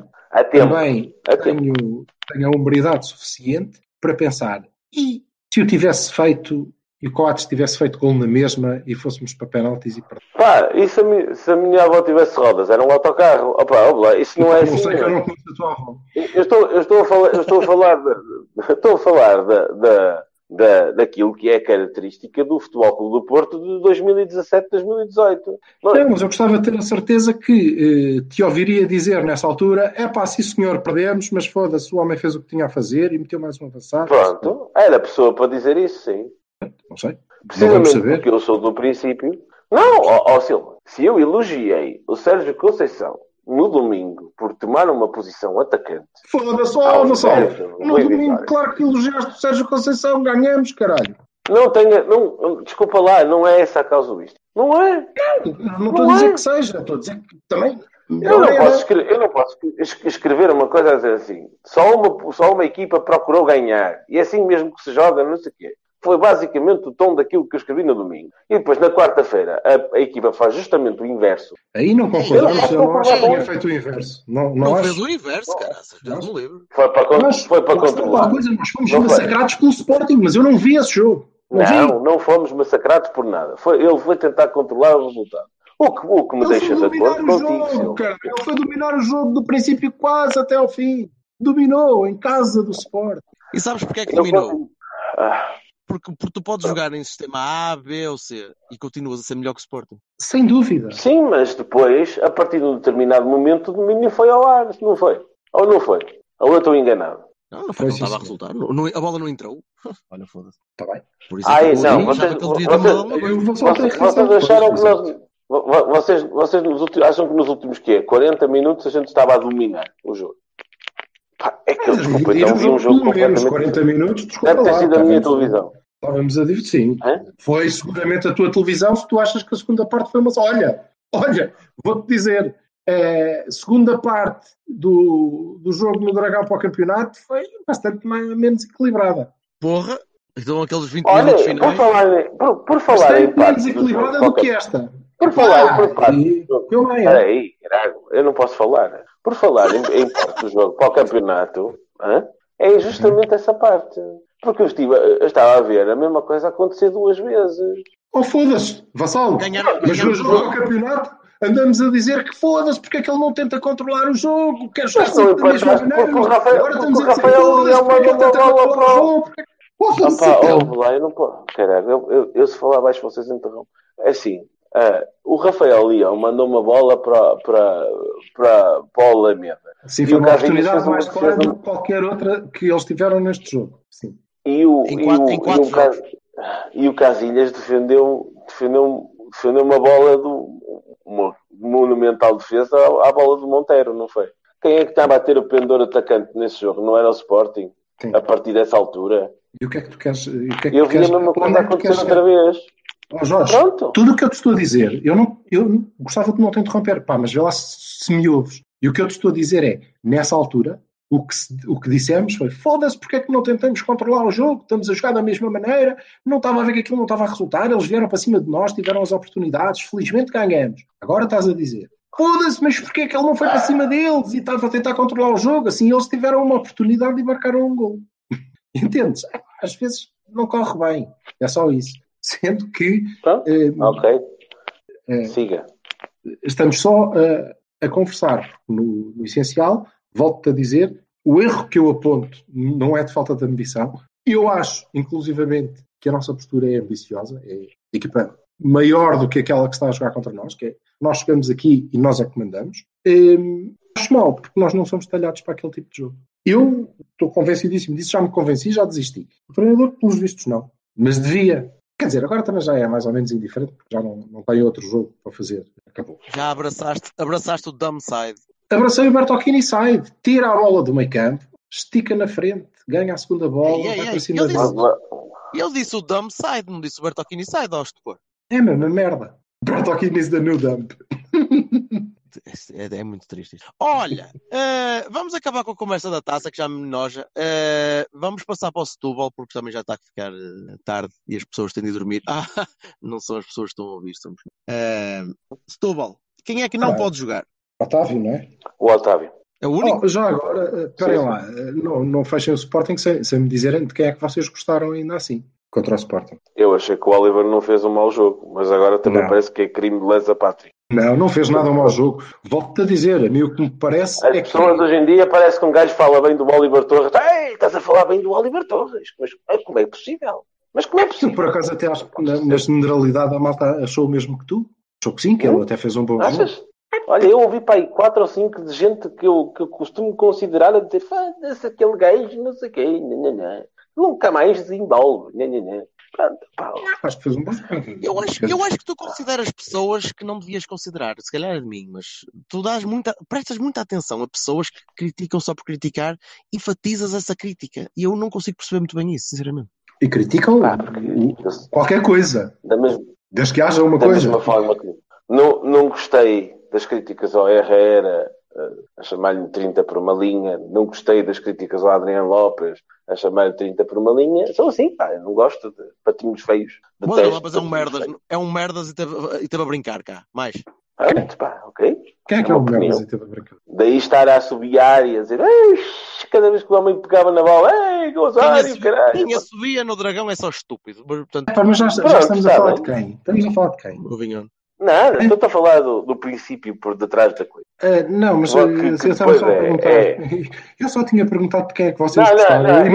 tenho a humbridade suficiente para pensar, e se eu tivesse feito, e o Coates tivesse feito gol na mesma e fôssemos para penaltis e para... Pá, e se a minha avó tivesse rodas? Era um autocarro. Opa, isso não é assim. Não sei que eu não conheço a tua avó. Eu estou a falar daquilo que é a característica do Futebol Clube do Porto de 2017-2018. Não, mas eu gostava de ter a certeza que te ouviria dizer nessa altura, sim senhor, perdemos, mas foda-se, o homem fez o que tinha a fazer e meteu mais um avançado. Pronto, era a pessoa para dizer isso, sim. Não sei. Precisamente porque eu sou do princípio. Não, Silva, se eu elogiei o Sérgio Conceição no domingo por tomar uma posição atacante. Foda-se, no domingo, claro que elogiaste o Sérgio Conceição, ganhamos, caralho. Desculpa lá, não é essa a causa disto. Não é. Não estou a dizer que seja, estou a dizer que também. Eu não posso escrever uma coisa a dizer assim. Só uma equipa procurou ganhar. E é assim mesmo que se joga, não sei o quê. Foi basicamente o tom daquilo que eu escrevi no domingo. E depois, na quarta-feira, a equipa faz justamente o inverso. Aí não concordamos, eu não acho que tenha feito o inverso. Não fez o inverso, cara. Deus me livre. Foi para controlar. Nós fomos massacrados pelo Sporting, mas eu não vi esse jogo. Não fomos massacrados por nada. Ele foi tentar controlar o resultado. O que me deixa de acordo contigo, cara. Ele foi dominar o jogo do princípio quase até ao fim. Dominou em casa do Sporting. E sabes porque é que dominou? Porque tu podes jogar em sistema A, B ou C e continuas a ser melhor que o Sporting. Sem dúvida. Sim, mas depois, a partir de um determinado momento, o domínio foi ao ar. Não foi? Ou não foi? Ou eu estou enganado? Não foi, não estava a resultar. A bola não entrou. Olha, foda-se. Está bem. Por isso é que vocês acharam que nós... Vocês acham que nos últimos 40 minutos a gente estava a dominar o jogo? É que eu, desculpa, então vi um jogo completamente... 40 minutos, desculpa. Deve ter sido a minha televisão. Estávamos a divertir, sim. Foi seguramente a tua televisão, se tu achas que a segunda parte foi uma só. Olha, vou-te dizer, a segunda parte do jogo no Dragão para o campeonato foi bastante menos equilibrada. Porra, então aqueles 20 minutos finais... Por falar em parte... menos equilibrada do que esta. Por falar em parte... Espera aí, eu não posso falar. Por falar em parte do jogo para o campeonato, é justamente essa parte. Porque eu estava a ver a mesma coisa acontecer 2 vezes. Foda-se, Vassalo. Mas no jogo ao campeonato andamos a dizer que foda-se, porque é que ele não tenta controlar o jogo, quer jogar sempre da mesma maneira. Agora estamos a dizer que foda-se, porque ele tenta controlar o jogo. Ouve lá, eu não posso. Caralho, eu se falar baixo vocês interrompem. É assim, O Rafael Leão mandou uma bola para o Alameda. Sim, foi uma oportunidade mais clara do que qualquer outra que eles tiveram neste jogo. Sim. E o Casilhas defendeu uma bola uma monumental defesa à bola do Monteiro, não foi? Quem é que estava a ter o pendor atacante nesse jogo? Não era o Sporting? Sim. A partir dessa altura? E o que é que tu queres? Eu vi a mesma coisa acontecer outra vez. Jorge, pronto. Tudo o que eu te estou a dizer, eu gostava de não te interromper, mas vê lá se me ouves. E o que eu te estou a dizer é, nessa altura, o que dissemos foi, foda-se, porque é que não tentamos controlar o jogo? Estamos a jogar da mesma maneira, não estava a ver que aquilo não estava a resultar, eles vieram para cima de nós, tiveram as oportunidades, felizmente ganhamos. Agora estás a dizer, foda-se, mas porque é que ele não foi para cima deles e estava a tentar controlar o jogo? Assim eles tiveram uma oportunidade e marcaram um gol. Entendes? Às vezes não corre bem, é só isso. Sendo que... ok. Siga. Estamos só a conversar no essencial. Volto-te a dizer, o erro que eu aponto não é de falta de ambição. Eu acho, inclusivamente, que a nossa postura é ambiciosa. É equipa maior do que aquela que está a jogar contra nós, que é nós chegamos aqui e nós é que mandamos. Acho mal, porque nós não somos talhados para aquele tipo de jogo. Eu estou convencidíssimo disso, já me convenci, já desisti. O treinador, pelos vistos, não. Mas devia. Quer dizer, agora também já é mais ou menos indiferente, porque já não tem outro jogo para fazer. Acabou. Já abraçaste o dumb side. Abracei o Bertolini side, tira a bola do meio campo, estica na frente, ganha a segunda bola, vai para cima dele. Ele disse o dumb side, não disse o Bertolini side, pô. É mesmo, merda. Bertolini is the new dump. É muito triste isto. Olha, vamos acabar com a conversa da taça, que já me enoja. Vamos passar para o Setúbal, porque também já está a ficar tarde e as pessoas têm de dormir. Não são as pessoas que estão a ouvir. Somos... Setúbal, quem é que não pode jogar? Otávio, não é? O Otávio. É o único? Já agora, esperem lá, não fechem o Sporting sem me dizerem de quem é que vocês gostaram ainda assim, contra o Sporting. Eu achei que o Oliver não fez um mau jogo, mas agora também parece que é crime de lesa pátria. Não fez nada um mau jogo. Volto-te a dizer, a mim o que me parece as pessoas hoje em dia parece que um gajo fala bem do Oliver Torres. Ei, estás a falar bem do Oliver Torres. Mas como é possível? Mas como é possível? Eu, por acaso, até acho que na generalidade a malta achou o mesmo que tu. Achou que sim, que ele até fez um bom jogo. Olha, eu ouvi para aí 4 ou 5 de gente que eu costumo considerar a dizer, foda-se aquele gajo, não sei o quê, nunca mais desenvolve. Pronto, acho que fez um bom jogo. Eu acho que tu consideras pessoas que não devias considerar, se calhar é de mim, mas tu prestas muita atenção a pessoas que criticam só por criticar, enfatizas essa crítica, e eu não consigo perceber muito bem isso, sinceramente. E criticam qualquer coisa, desde que haja uma coisa. Da mesma forma que não gostei das críticas ao Herrera a chamar-lhe 30 por uma linha, não gostei das críticas ao Adriano Lopes a chamar-lhe 30 por uma linha, são assim, eu não gosto de patinhos feios. O Adriano Lopes é um merdas e teve a brincar cá, mais. Ok. Quem é que é o merdas e teve a brincar? Daí estar a assobiar e a dizer, cada vez que o homem pegava na bola, Gozário, caralho. Quem assobia no Dragão é só estúpido. Portanto... mas já estamos a falar de quem? Estamos a falar de quem? O Vinhão. Nada, estou a falar do princípio por detrás da coisa. Não, mas eu estava só a perguntar. Eu só tinha perguntado de quem é que vocês gostaram.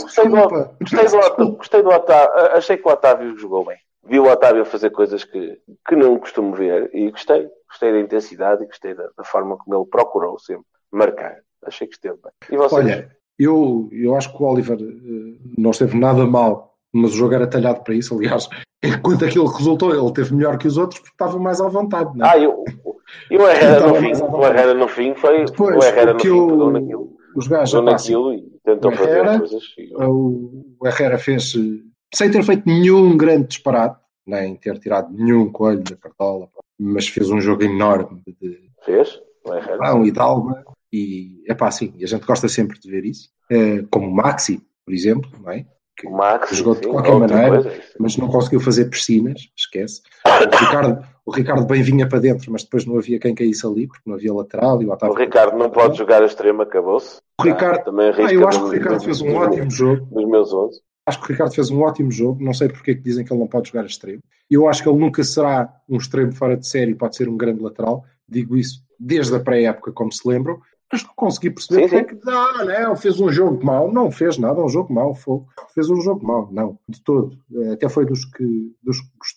Eu gostei do Otávio. Achei que o Otávio jogou bem. Vi o Otávio fazer coisas que não costumo ver e gostei. Gostei da intensidade e gostei da forma como ele procurou sempre marcar. Achei que esteve bem. E vocês? Olha, eu acho que o Oliver não esteve nada mal, mas o jogo era talhado para isso. Aliás, enquanto aquilo resultou, ele teve melhor que os outros porque estava mais à vontade, não é? E o Herrera no fim foi. Depois, o Herrera no fim pegou naquilo. Os gajos naquilo e tentou fazer coisas. O Herrera fez, sem ter feito nenhum grande disparate, nem ter tirado nenhum coelho da cartola, mas fez um jogo enorme Fez? O Herrera? E de alma. E assim, a gente gosta sempre de ver isso. Como o Maxi, por exemplo, não é? Que o Maxi, jogou de qualquer maneira, mas não conseguiu fazer piscinas, esquece. O Ricardo bem vinha para dentro, mas depois não havia quem caísse ali, porque não havia lateral. E o Ricardo não pode jogar a extrema, acabou-se. O Ricardo, eu acho que o Ricardo fez um ótimo jogo. Dos meus 11. Acho que o Ricardo fez um ótimo jogo, não sei porque é que dizem que ele não pode jogar a extremo. Eu acho que ele nunca será um extremo fora de série, pode ser um grande lateral, digo isso desde a pré-época, como se lembram, mas não consegui perceber porque é que não, fez um jogo mau, não fez nada, um jogo mau, fez um jogo mau, não, de todo, até foi dos que gostei.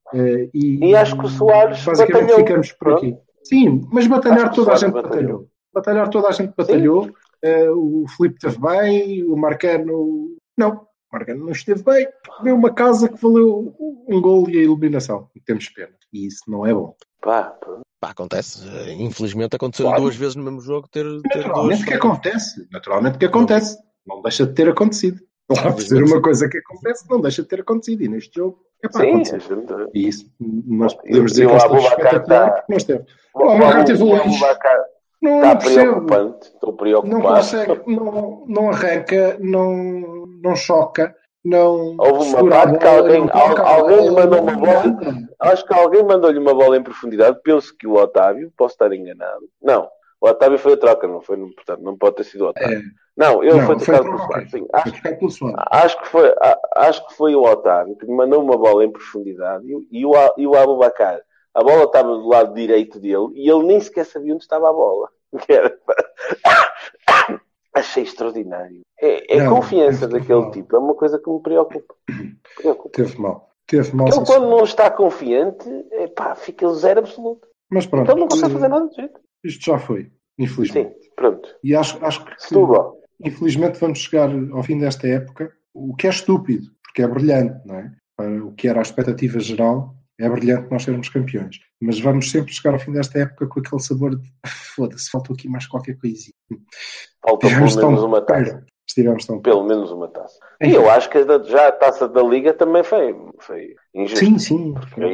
E acho que o Soares basicamente batalhou. ficamos por Pronto. aqui. Sim, mas Acho batalhar que o toda a Soares gente batalhou. batalhou. Batalhar toda a gente batalhou. O Filipe esteve bem, o Marcano... Não, o Marcano não esteve bem. Deu uma casa que valeu um gol e a eliminação. E temos pena. E isso não é bom. Pá, pronto. Pá, acontece. Infelizmente aconteceu Claro. 2 vezes no mesmo jogo ter duas Naturalmente que falhas. acontece. Naturalmente que acontece. Não deixa de ter acontecido. Lá por ser uma coisa que acontece, não deixa de ter acontecido. E neste jogo é para Sim, acontecer. a gente... E isso, nós E podemos dizer o que ele esteve Abubacar espetacular, está... porque não esteve. O O Abubacar esteve longe. Abubacar Não está percebo. preocupante. Estou Não preocupado. consegue, não arranca, não choca, não Houve uma segura a parte que bola, não toca a alguém lhe bola, mandou uma bola. nada. Acho que alguém mandou-lhe uma bola em profundidade. Penso que o Otávio, posso estar enganado. Não, o Otávio foi a troca, não foi, portanto, não pode ter sido o Otávio. Não, ele foi trocado pelo Soares. Sim, Foi trocado pelo Soares. acho que foi o Otávio que lhe mandou uma bola em profundidade e o Abubacar. A bola estava do lado direito dele e ele nem sequer sabia onde estava a bola. Achei extraordinário. A Não, confiança teve daquele mal. tipo é uma coisa que me preocupa. Teve mal. Teve mal, Ele, sim, quando senhor. não está confiante, fica zero absoluto. Mas pronto, Então não consegue fazer nada de jeito. isto já foi, infelizmente. Sim, pronto. E acho que, Setúbal. infelizmente, vamos chegar ao fim desta época, o que é estúpido, porque é brilhante, não é? Para o que era a expectativa geral, é brilhante nós sermos campeões. Mas vamos sempre chegar ao fim desta época com aquele sabor de foda-se, faltou aqui mais qualquer coisinha. Faltou pelo menos uma taça. perto. Estivemos tão Pelo menos uma taça. Enfim. E eu acho que já a taça da Liga também foi injusta. Sim.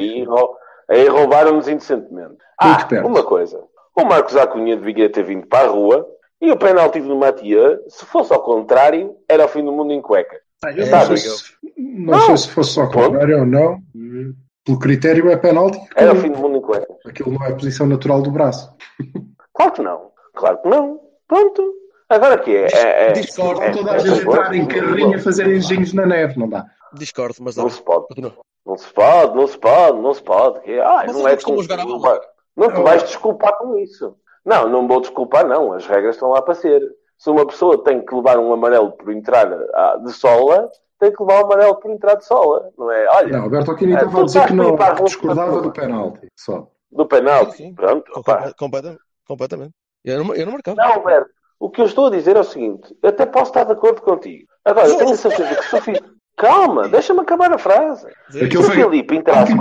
Aí roubaram-nos indecentemente. Muito perto. Uma coisa. O Marcos Acunha devia ter vindo para a rua e o penalti do Mathieu, se fosse ao contrário, era o fim do mundo em cueca. Eu não sei se fosse ao contrário ou não. Pelo critério é penalti. Era o fim do mundo em cueca. Aquilo não é a posição natural do braço. Claro que não. Claro que não. Pronto. Agora que Discordo. Toda a gente entrar em carrinha a fazer engenhos na neve, não dá. Discordo, mas Não se pode. Continua. Não se pode. Mas Não eu é costumo jogar a bola. Não te vais desculpar com isso. Não vou desculpar, não. As regras estão lá para ser. Se uma pessoa tem que levar um amarelo por entrar de sola, tem que levar um amarelo por entrar de sola. Não é? Olha. Não, Alberto Aquino estava a dizer que não discordava do penalti. Só. Do penalti. Sim. Pronto. Completamente. Eu não marcava. Não, Alberto. O que eu estou a dizer é o seguinte. Eu até posso estar de acordo contigo. Agora, eu tenho a certeza que se o Filipe... Calma, deixa-me acabar a frase. Se o Filipe entrasse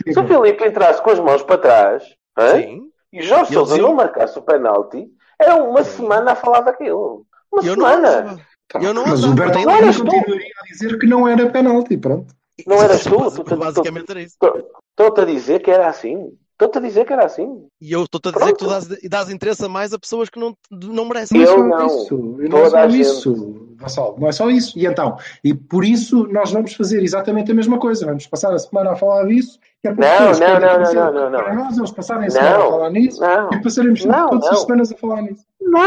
com as mãos para trás, e Jorge Sousa não marcasse o penalti, era uma semana a falar daquilo. Uma semana. Mas o Alberto continuaria a dizer que não era penalti, pronto. Não eras tu? Basicamente era isso. Estou-te a dizer que era assim. E eu estou-te a dizer que tu dás interesse a mais a pessoas que não merecem. Não é só isso, Vassal, não é só isso. E por isso nós vamos fazer exatamente a mesma coisa. Vamos passar a semana a falar disso. Não. Para nós, eles passarem a semana a falar nisso e passaremos todas as semanas a falar nisso.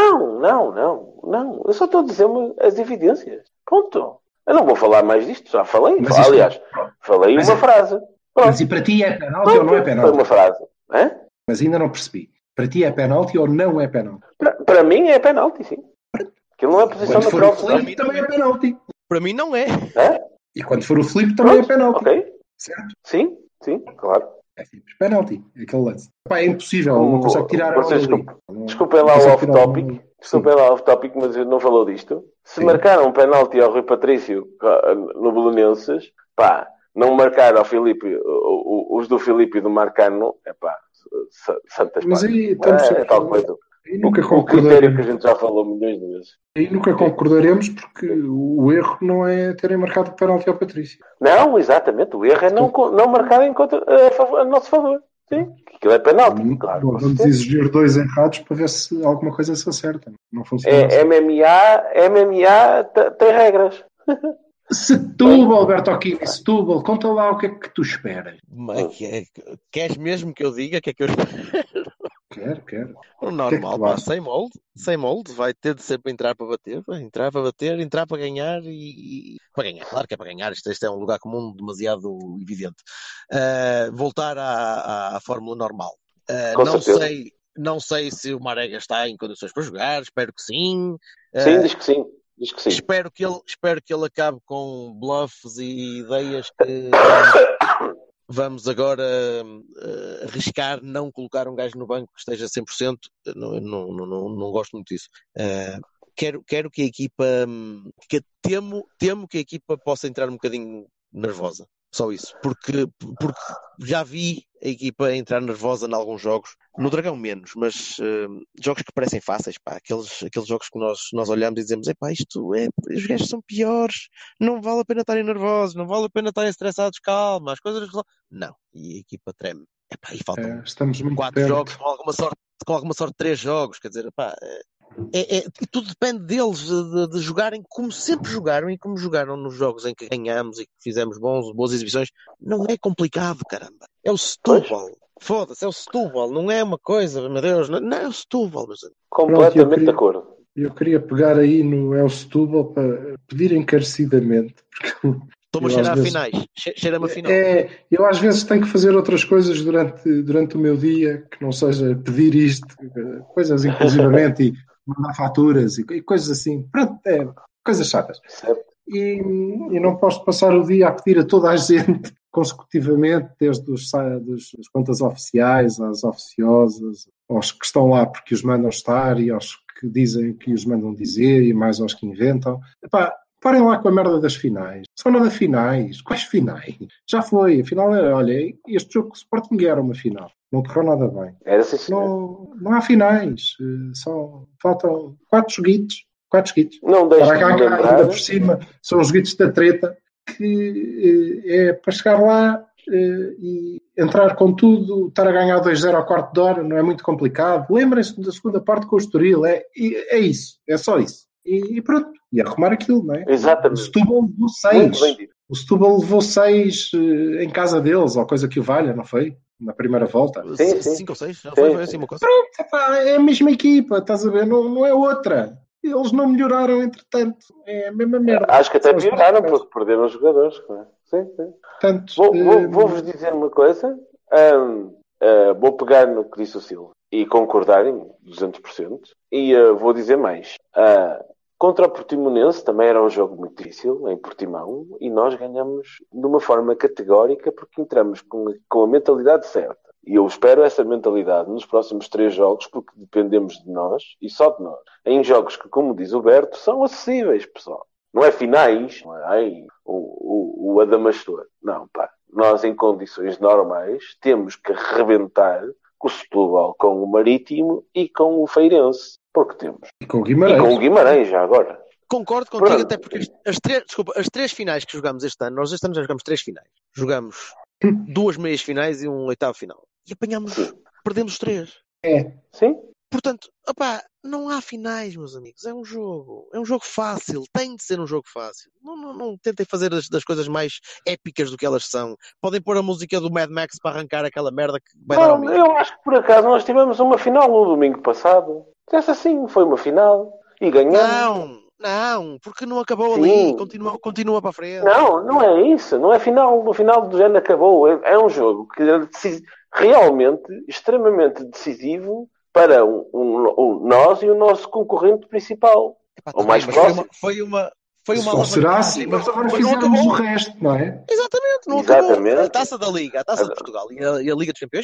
Não. Eu só estou a dizer as evidências. Ponto. Eu não vou falar mais disto. Já falei. Falei uma frase. Mas e para ti é penalti ou não é penalti? Foi uma frase. Mas ainda não percebi. Para ti é penalti ou não é penalti? Para mim é penalti, sim. Aquilo não é posição natural. Quando for o Filipe também é penalti. Para mim não é. E quando for o Filipe também é penalti. Ok. Certo? Sim, claro. É simples. Penalti. Aquele lance. É impossível. Não consegue tirar a bola. Desculpem lá o off-topic. Desculpem lá o off-topic, mas eu não falou disto. Se marcaram um penalti ao Rui Patrício no Belenenses, não marcar ao Filipe, os do Filipe e do Marcano, santas mas aí tal coisa. Nunca o critério que a gente já falou milhões de vezes. E nunca concordaremos porque o erro não é terem marcado o penalti ao Patrício. Não, exatamente. O erro é não marcarem a nosso favor. Sim, aquilo é penalti, claro. Vamos exigir 2 errados para ver se alguma coisa se acerta. Não funciona assim. MMA tem regras. Setúbal, Alberto Aquino, Setúbal, conta lá o que é que tu esperas. Queres mesmo que eu diga o que é que eu espero? Quero. O normal, sem molde, vai ter de sempre entrar para bater, entrar para ganhar e para ganhar, claro que é para ganhar, isto é um lugar comum demasiado evidente. Voltar à fórmula normal. Não sei se o Marega está em condições para jogar, espero que sim. Sim, diz que sim. Espero que ele acabe com bluffs e ideias que vamos agora arriscar não colocar um gajo no banco que esteja 100%. Não gosto muito disso. Quero que a equipa, temo que a equipa possa entrar um bocadinho nervosa. Só isso, porque já vi a equipa entrar nervosa em alguns jogos, no Dragão menos, mas jogos que parecem fáceis, pá, aqueles jogos que nós olhamos e dizemos, epá, os gajos são piores, não vale a pena estarem nervosos, não vale a pena estarem estressados, calma, as coisas não, e a equipa treme, epá, e faltam estamos muito 4 perto. jogos, com alguma sorte 3 jogos, quer dizer, epá, tudo depende deles de jogarem como sempre jogaram e como jogaram nos jogos em que ganhamos e que fizemos boas exibições. Não é complicado, caramba. É o Setúbal. Foda-se, é o Setúbal. Não é uma coisa, meu Deus. Não é o Setúbal, meus amigos. Completamente de acordo. Eu queria pegar aí no El Setúbal para pedir encarecidamente. Estou-me a cheirar a finais. Cheira-me a final. Eu às vezes tenho que fazer outras coisas durante o meu dia, que não seja pedir isto, coisas inclusivamente e mandar faturas e coisas assim. Pronto, coisas chatas. E não posso passar o dia a pedir a toda a gente consecutivamente, desde as contas oficiais às oficiosas, aos que estão lá porque os mandam estar e aos que dizem que os mandam dizer e mais aos que inventam. Epá, parem lá com a merda das finais. Só nada finais. Quais finais? Já foi. A final era, olha, este jogo com o Sporting era uma final. Não correu nada bem. Era assim, não há finais. Faltam 4 joguitos. 4 joguitos. Não deixa de lembrar. Ainda por assim. cima são os joguitos da treta que é para chegar lá e entrar com tudo, estar a ganhar 2-0 ao quarto de hora, não é muito complicado. Lembrem-se da segunda parte com o Estoril. É isso. É só isso. E pronto. E arrumar aquilo, não é? Exatamente. O Setúbal levou 6. O Setúbal levou 6 em casa deles, ou coisa que o valha, não foi? Na primeira volta. Sim. 5 ou 6? Não foi assim uma coisa? Pronto, é a mesma equipa, estás a ver? Não é outra. Eles não melhoraram, entretanto. É a mesma merda. Acho que até pioraram porque perderam os jogadores. Não é? Sim. Portanto, Vou-vos dizer uma coisa. Vou pegar no que disse o Silvio e concordar em 200%. E vou dizer mais. Contra o Portimonense também era um jogo muito difícil, em Portimão, e nós ganhamos de uma forma categórica porque entramos com a mentalidade certa. E eu espero essa mentalidade nos próximos 3 jogos, porque dependemos de nós, e só de nós. Em jogos que, como diz o Berto, são acessíveis, pessoal. Não é finais, não é o Adamastor. Não, pá. Nós, em condições normais, temos que arrebentar com o Setúbal, com o Marítimo e com o Feirense. Porque temos. E com o Guimarães. E com o Guimarães, já agora. Concordo contigo, até porque as 3 finais que jogamos este ano, nós este ano já jogamos 3 finais. Jogamos 2 meias finais e um oitavo final. E perdemos os 3. Sim. Portanto, opá, não há finais, meus amigos. É um jogo fácil. Tem de ser um jogo fácil. Não tentem fazer das coisas mais épicas do que elas são. Podem pôr a música do Mad Max para arrancar aquela merda que vai dar ao mesmo. Eu acho que por acaso nós tivemos uma final no domingo passado. Essa sim, foi uma final. E ganhamos. Não, porque não acabou ali. Continua para a frente. Não é isso. Não é final. No final do género acabou. É um jogo que é realmente extremamente decisivo para nós e o nosso concorrente principal. Epá, o mais bem, próximo. Foi uma Só será assim, mas agora fizemos o resto, não é? Exatamente, não acabou. A Taça da Liga, a Taça de Portugal e a Liga dos Campeões.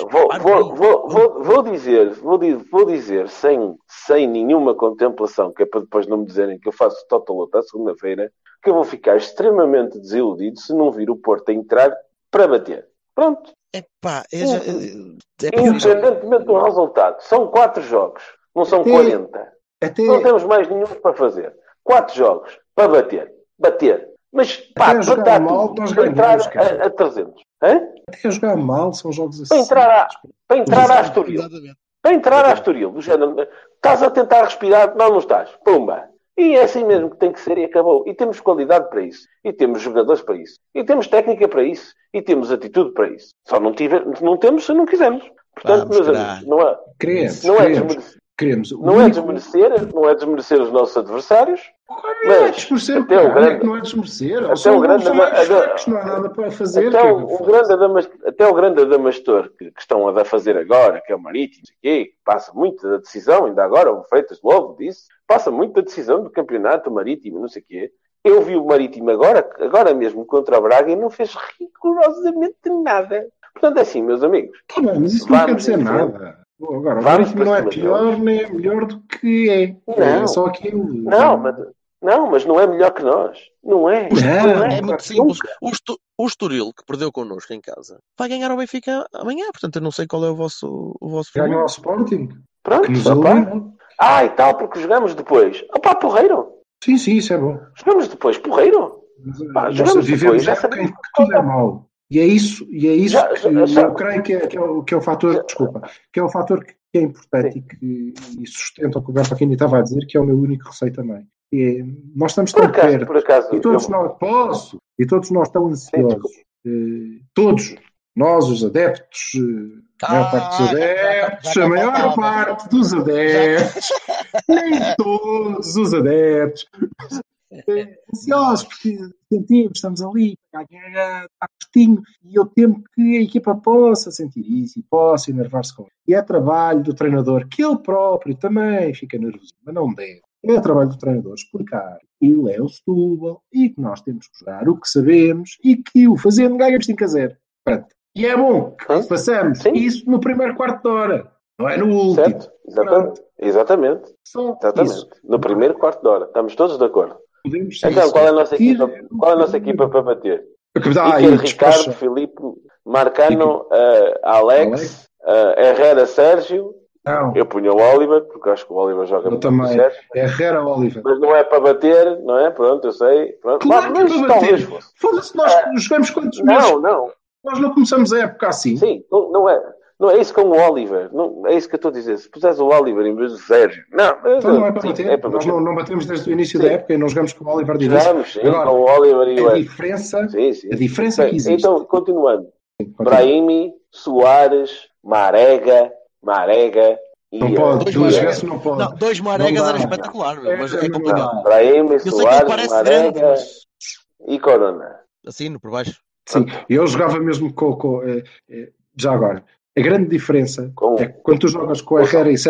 Vou dizer sem nenhuma contemplação, que é para depois não me dizerem que eu faço totaloto à segunda-feira, que eu vou ficar extremamente desiludido se não vir o Porto a entrar para bater. Pronto. Independentemente do resultado. São 4 jogos, não são 40. Não temos mais nenhum para fazer. 4 jogos para bater. Mas pá, bater tudo, para entrar a 300. Até a jogar mal, são jogos assim. Para entrar à Estoril. Para entrar à Estoril, do género, estás a tentar respirar, não estás. Pumba. E é assim mesmo que tem que ser e acabou. E temos qualidade para isso. E temos jogadores para isso. E temos técnica para isso. E temos atitude para isso. Só não temos se não quisermmos. Portanto, meus amigos, não é desmerecer os nossos adversários. Não é desmerecer o grande, não é desmerecer. São mais fracos, não há nada para fazer. Até o grande Adamastor que estão a fazer agora, que é o Marítimo, que passa muito da decisão, ainda agora o Freitas Lobo disse, passa muito da decisão do campeonato Marítimo, não sei o quê. Eu vi o Marítimo agora mesmo contra o Braga e não fez rigorosamente nada. Portanto, é assim, meus amigos. Tá bem, mas isso não quer Vamos dizer em frente. nada. Agora, o Vamos Veríssimo não é para cima pior nem é melhor do que é. É Não. só aquilo. Mas não é melhor que nós. Não é. Não, É claro muito que simples. O Estoril, que perdeu connosco em casa, vai ganhar ao Benfica amanhã. Portanto, eu não sei qual é o vosso ganham ao Sporting. Pronto, Que nos opá. eliminou. E tal, porque jogamos depois. Opá, porreiro. Sim, sim, isso é bom. Jogamos depois, porreiro. Nós jogamos vivemos depois, já a época em sabemos que tudo é mau. E é isso Já- que já- eu creio que é o fator, desculpa, que é o fator que é importante e sustenta o que o Bertolini estava a dizer, que é o meu único receio também. É, nós estamos tão perto, por acaso, e todos nós tão ansiosos, todos, nós os adeptos, a maior parte dos adeptos, já a maior faltava. parte dos adeptos, nem todos os adeptos, ansiosos, porque sentimos, estamos ali, está pertinho, e eu temo que a equipa possa sentir isso e possa enervar-se com ele. E é trabalho do treinador, que ele próprio também fica nervoso, mas não deve. É trabalho do treinador explicar que ele é o Setúbal e que nós temos que jogar o que sabemos e que o fazendo ganhamos 5-0. Pronto. E é bom que façamos isso no primeiro quarto de hora, não é no último. Certo? Exatamente. Isso. No primeiro quarto de hora. Estamos todos de acordo. Podemos Então, qual é a nossa equipa para bater? Ricardo, Filipe, Marcano, Alex, Herrera, Sérgio. Não. Eu punho o Oliver, porque acho que o Oliver joga muito também. certo. Herrera, Oliver. Mas não é para bater, não é? Pronto, eu sei. Pronto. Claro que é para bater. Foda-se, nós jogamos quantos meses? Não. Nós não começamos a época assim. Sim, não é. Não é isso com o Oliver. Não, é isso que eu estou a dizer. Se puseres o Oliver em vez do Sérgio. Então não é para bater. É para nós bater. não batemos desde o início da época e não jogamos com o Oliver de início. Jogamos, sim, agora, com o Oliver e o a diferença que existe. Então, continuando. Brahimi, Soares, Marega e... Não pode, duas vezes não pode. Não, dois Maregas era espetacular, mas é complicado. Brahimi, Soares, Marega grande, e Corona. Assim, por baixo. Sim, eu jogava mesmo com já agora. A grande diferença é que quando tu jogas com Herrera e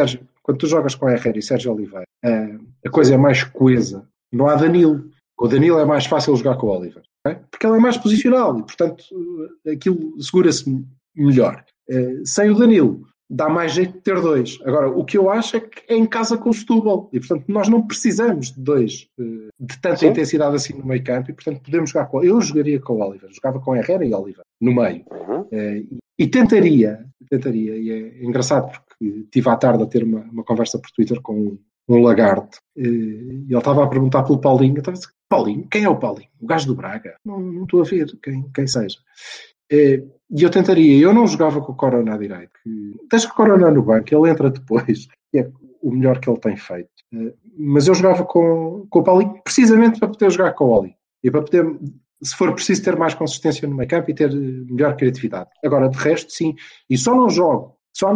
Sérgio Oliveira, a coisa é mais coesa. Não há Danilo. Com o Danilo é mais fácil jogar com o Oliver. Okay? Porque ele é mais posicional e, portanto, aquilo segura-se melhor. Sem o Danilo, dá mais jeito de ter dois. Agora, o que eu acho é que é em casa com o Setúbal. E, portanto, nós não precisamos de dois de tanta intensidade assim no meio campo. E, portanto, podemos jogar com... Eu jogaria com o Oliver. Jogava com Herrera e Oliver no meio. E tentaria, e é engraçado porque estive à tarde a ter uma conversa por Twitter com um lagarto. E ele estava a perguntar pelo Paulinho. Eu estava a dizer, Paulinho? Quem é o Paulinho? O gajo do Braga? Não estou a ver quem seja. E eu tentaria, eu não jogava com o Corona à direita. Deixa o Corona no banco, ele entra depois, que é o melhor que ele tem feito. Mas eu jogava com o Paulinho precisamente para poder jogar com o Oli. E para poder, se for preciso, ter mais consistência no meio campo e ter melhor criatividade. Agora, de resto, sim. E só não jogo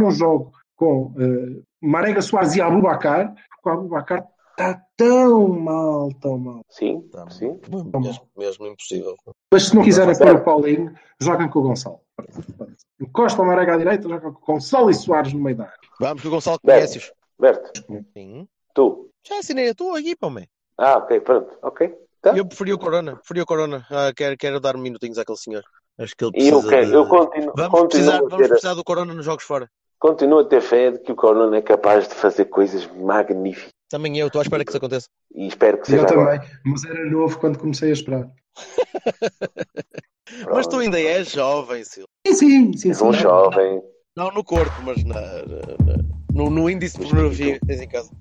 com Marega, Soares e Aboubakar, porque o Aboubakar está tão mal. Sim. Mesmo impossível. Mas se não quiserem pôr o Paulinho, joguem com o Gonçalo. Encosta o Marega à direita, jogam com o Gonçalo e Soares no meio da área. Vamos que o Gonçalo conhece-os. Berto, Sim. tu? Já assinei a tua equipa, homem. Ok, pronto. Ok. Tá. Eu preferi o Corona. Quero dar minutinhos àquele senhor. Acho que ele E precisa eu continuo Vamos precisar do Corona nos jogos fora. Continuo a ter fé de que o Corona é capaz de fazer coisas magníficas. Também eu, estou à espera que isso aconteça. E espero que seja eu agora. também, mas era novo quando comecei a esperar. Mas tu ainda és jovem, Silvio. Sim. Um jovem. Não no corpo, mas no índice de pornografia que tens em casa.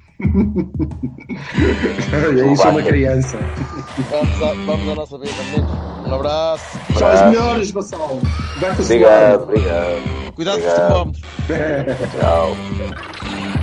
Olha, isso é uma criança. Vamos à nossa vida, meninos. Um abraço. Só os melhores, Vassal. Obrigado. Cuidado com os termómetros. Tchau.